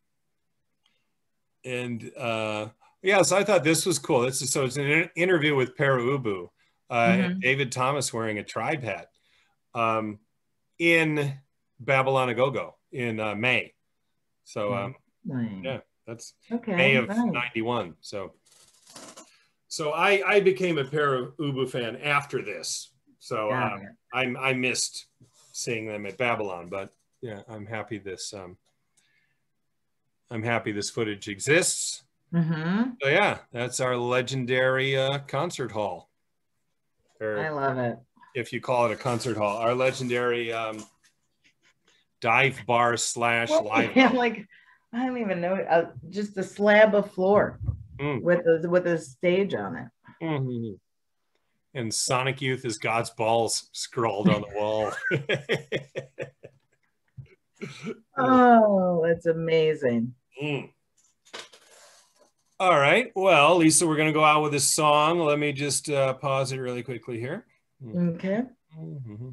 and uh, yeah, so I thought this was cool. This is so it's an interview with Para Ubu, uh, Mm-hmm. and David Thomas wearing a tribe hat um, in Babylon a Go-Go in uh, May. So um, Nice. yeah, that's Okay. May of nice. ninety-one. So so I I became a Para Ubu fan after this. So Got um, it. I I missed seeing them at Babylon, but yeah, I'm happy this um, I'm happy this footage exists. Mm-hmm. So yeah, that's our legendary uh, concert hall. Or I love it. if you call it a concert hall, our legendary um, dive bar slash Well, live yeah, house. like I don't even know. Uh, just a slab of floor Mm. with a, with a stage on it. Mm-hmm. And Sonic Youth is God's balls scrawled on the wall. Oh, it's amazing. Mm. All right. Well, Lisa, we're going to go out with a song. Let me just uh, pause it really quickly here. Okay. Mm-hmm.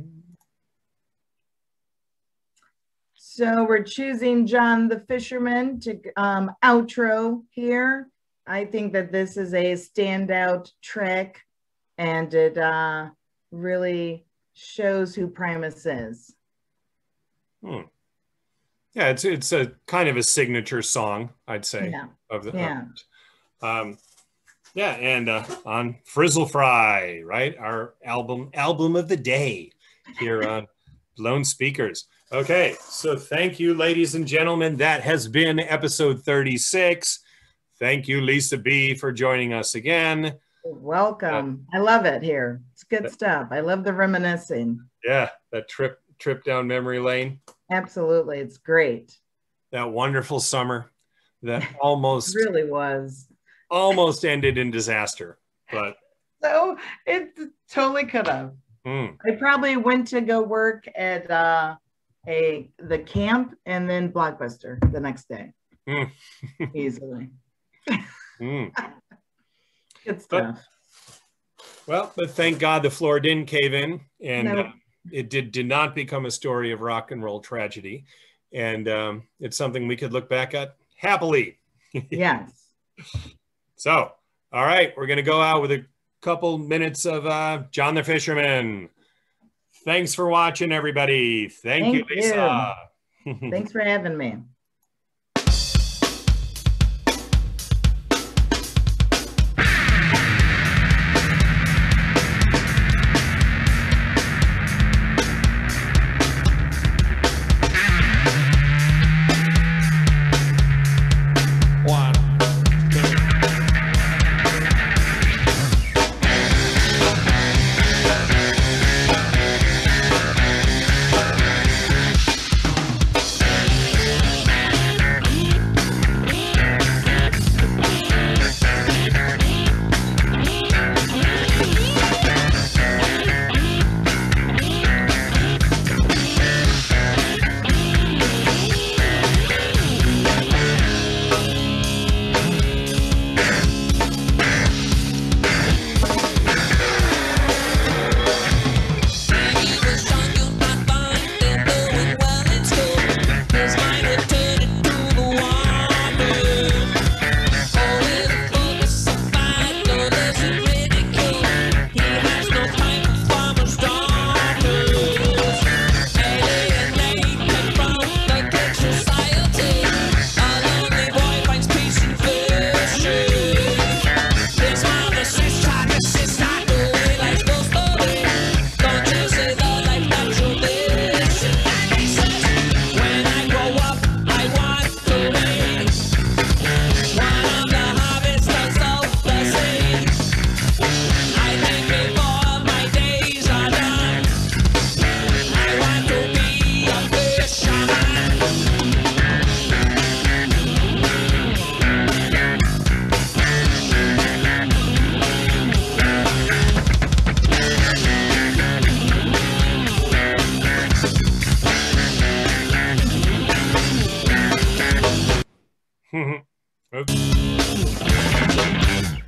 So we're choosing John the Fisherman to um, outro here. I think that this is a standout track, and it uh, really shows who Primus is. Hmm. Yeah, it's it's a kind of a signature song, I'd say. Yeah. Of the, Yeah. of, um, yeah, and uh, on Frizzle Fry, right? Our album album of the day here on Blown Speakers. Okay, so thank you, ladies and gentlemen. That has been episode thirty-six. Thank you, Lisa B, for joining us again. Welcome. I love it here. It's good stuff. I love the reminiscing. Yeah, that trip trip down memory lane. Absolutely. It's great. That wonderful summer that almost It really was. almost ended in disaster, but So it totally could have. mm, I probably went to go work at uh, a the camp and then Blockbuster the next day. Mm. Easily. mm. Good stuff. Well, but thank God the floor didn't cave in, and No. uh, it did did not become a story of rock and roll tragedy, and um, it's something we could look back at happily. Yes. So, all right, we're gonna go out with a couple minutes of uh, John the Fisherman. Thanks for watching, everybody. Thank, Thank you, Lisa. Thanks for having me. One, two. Oops.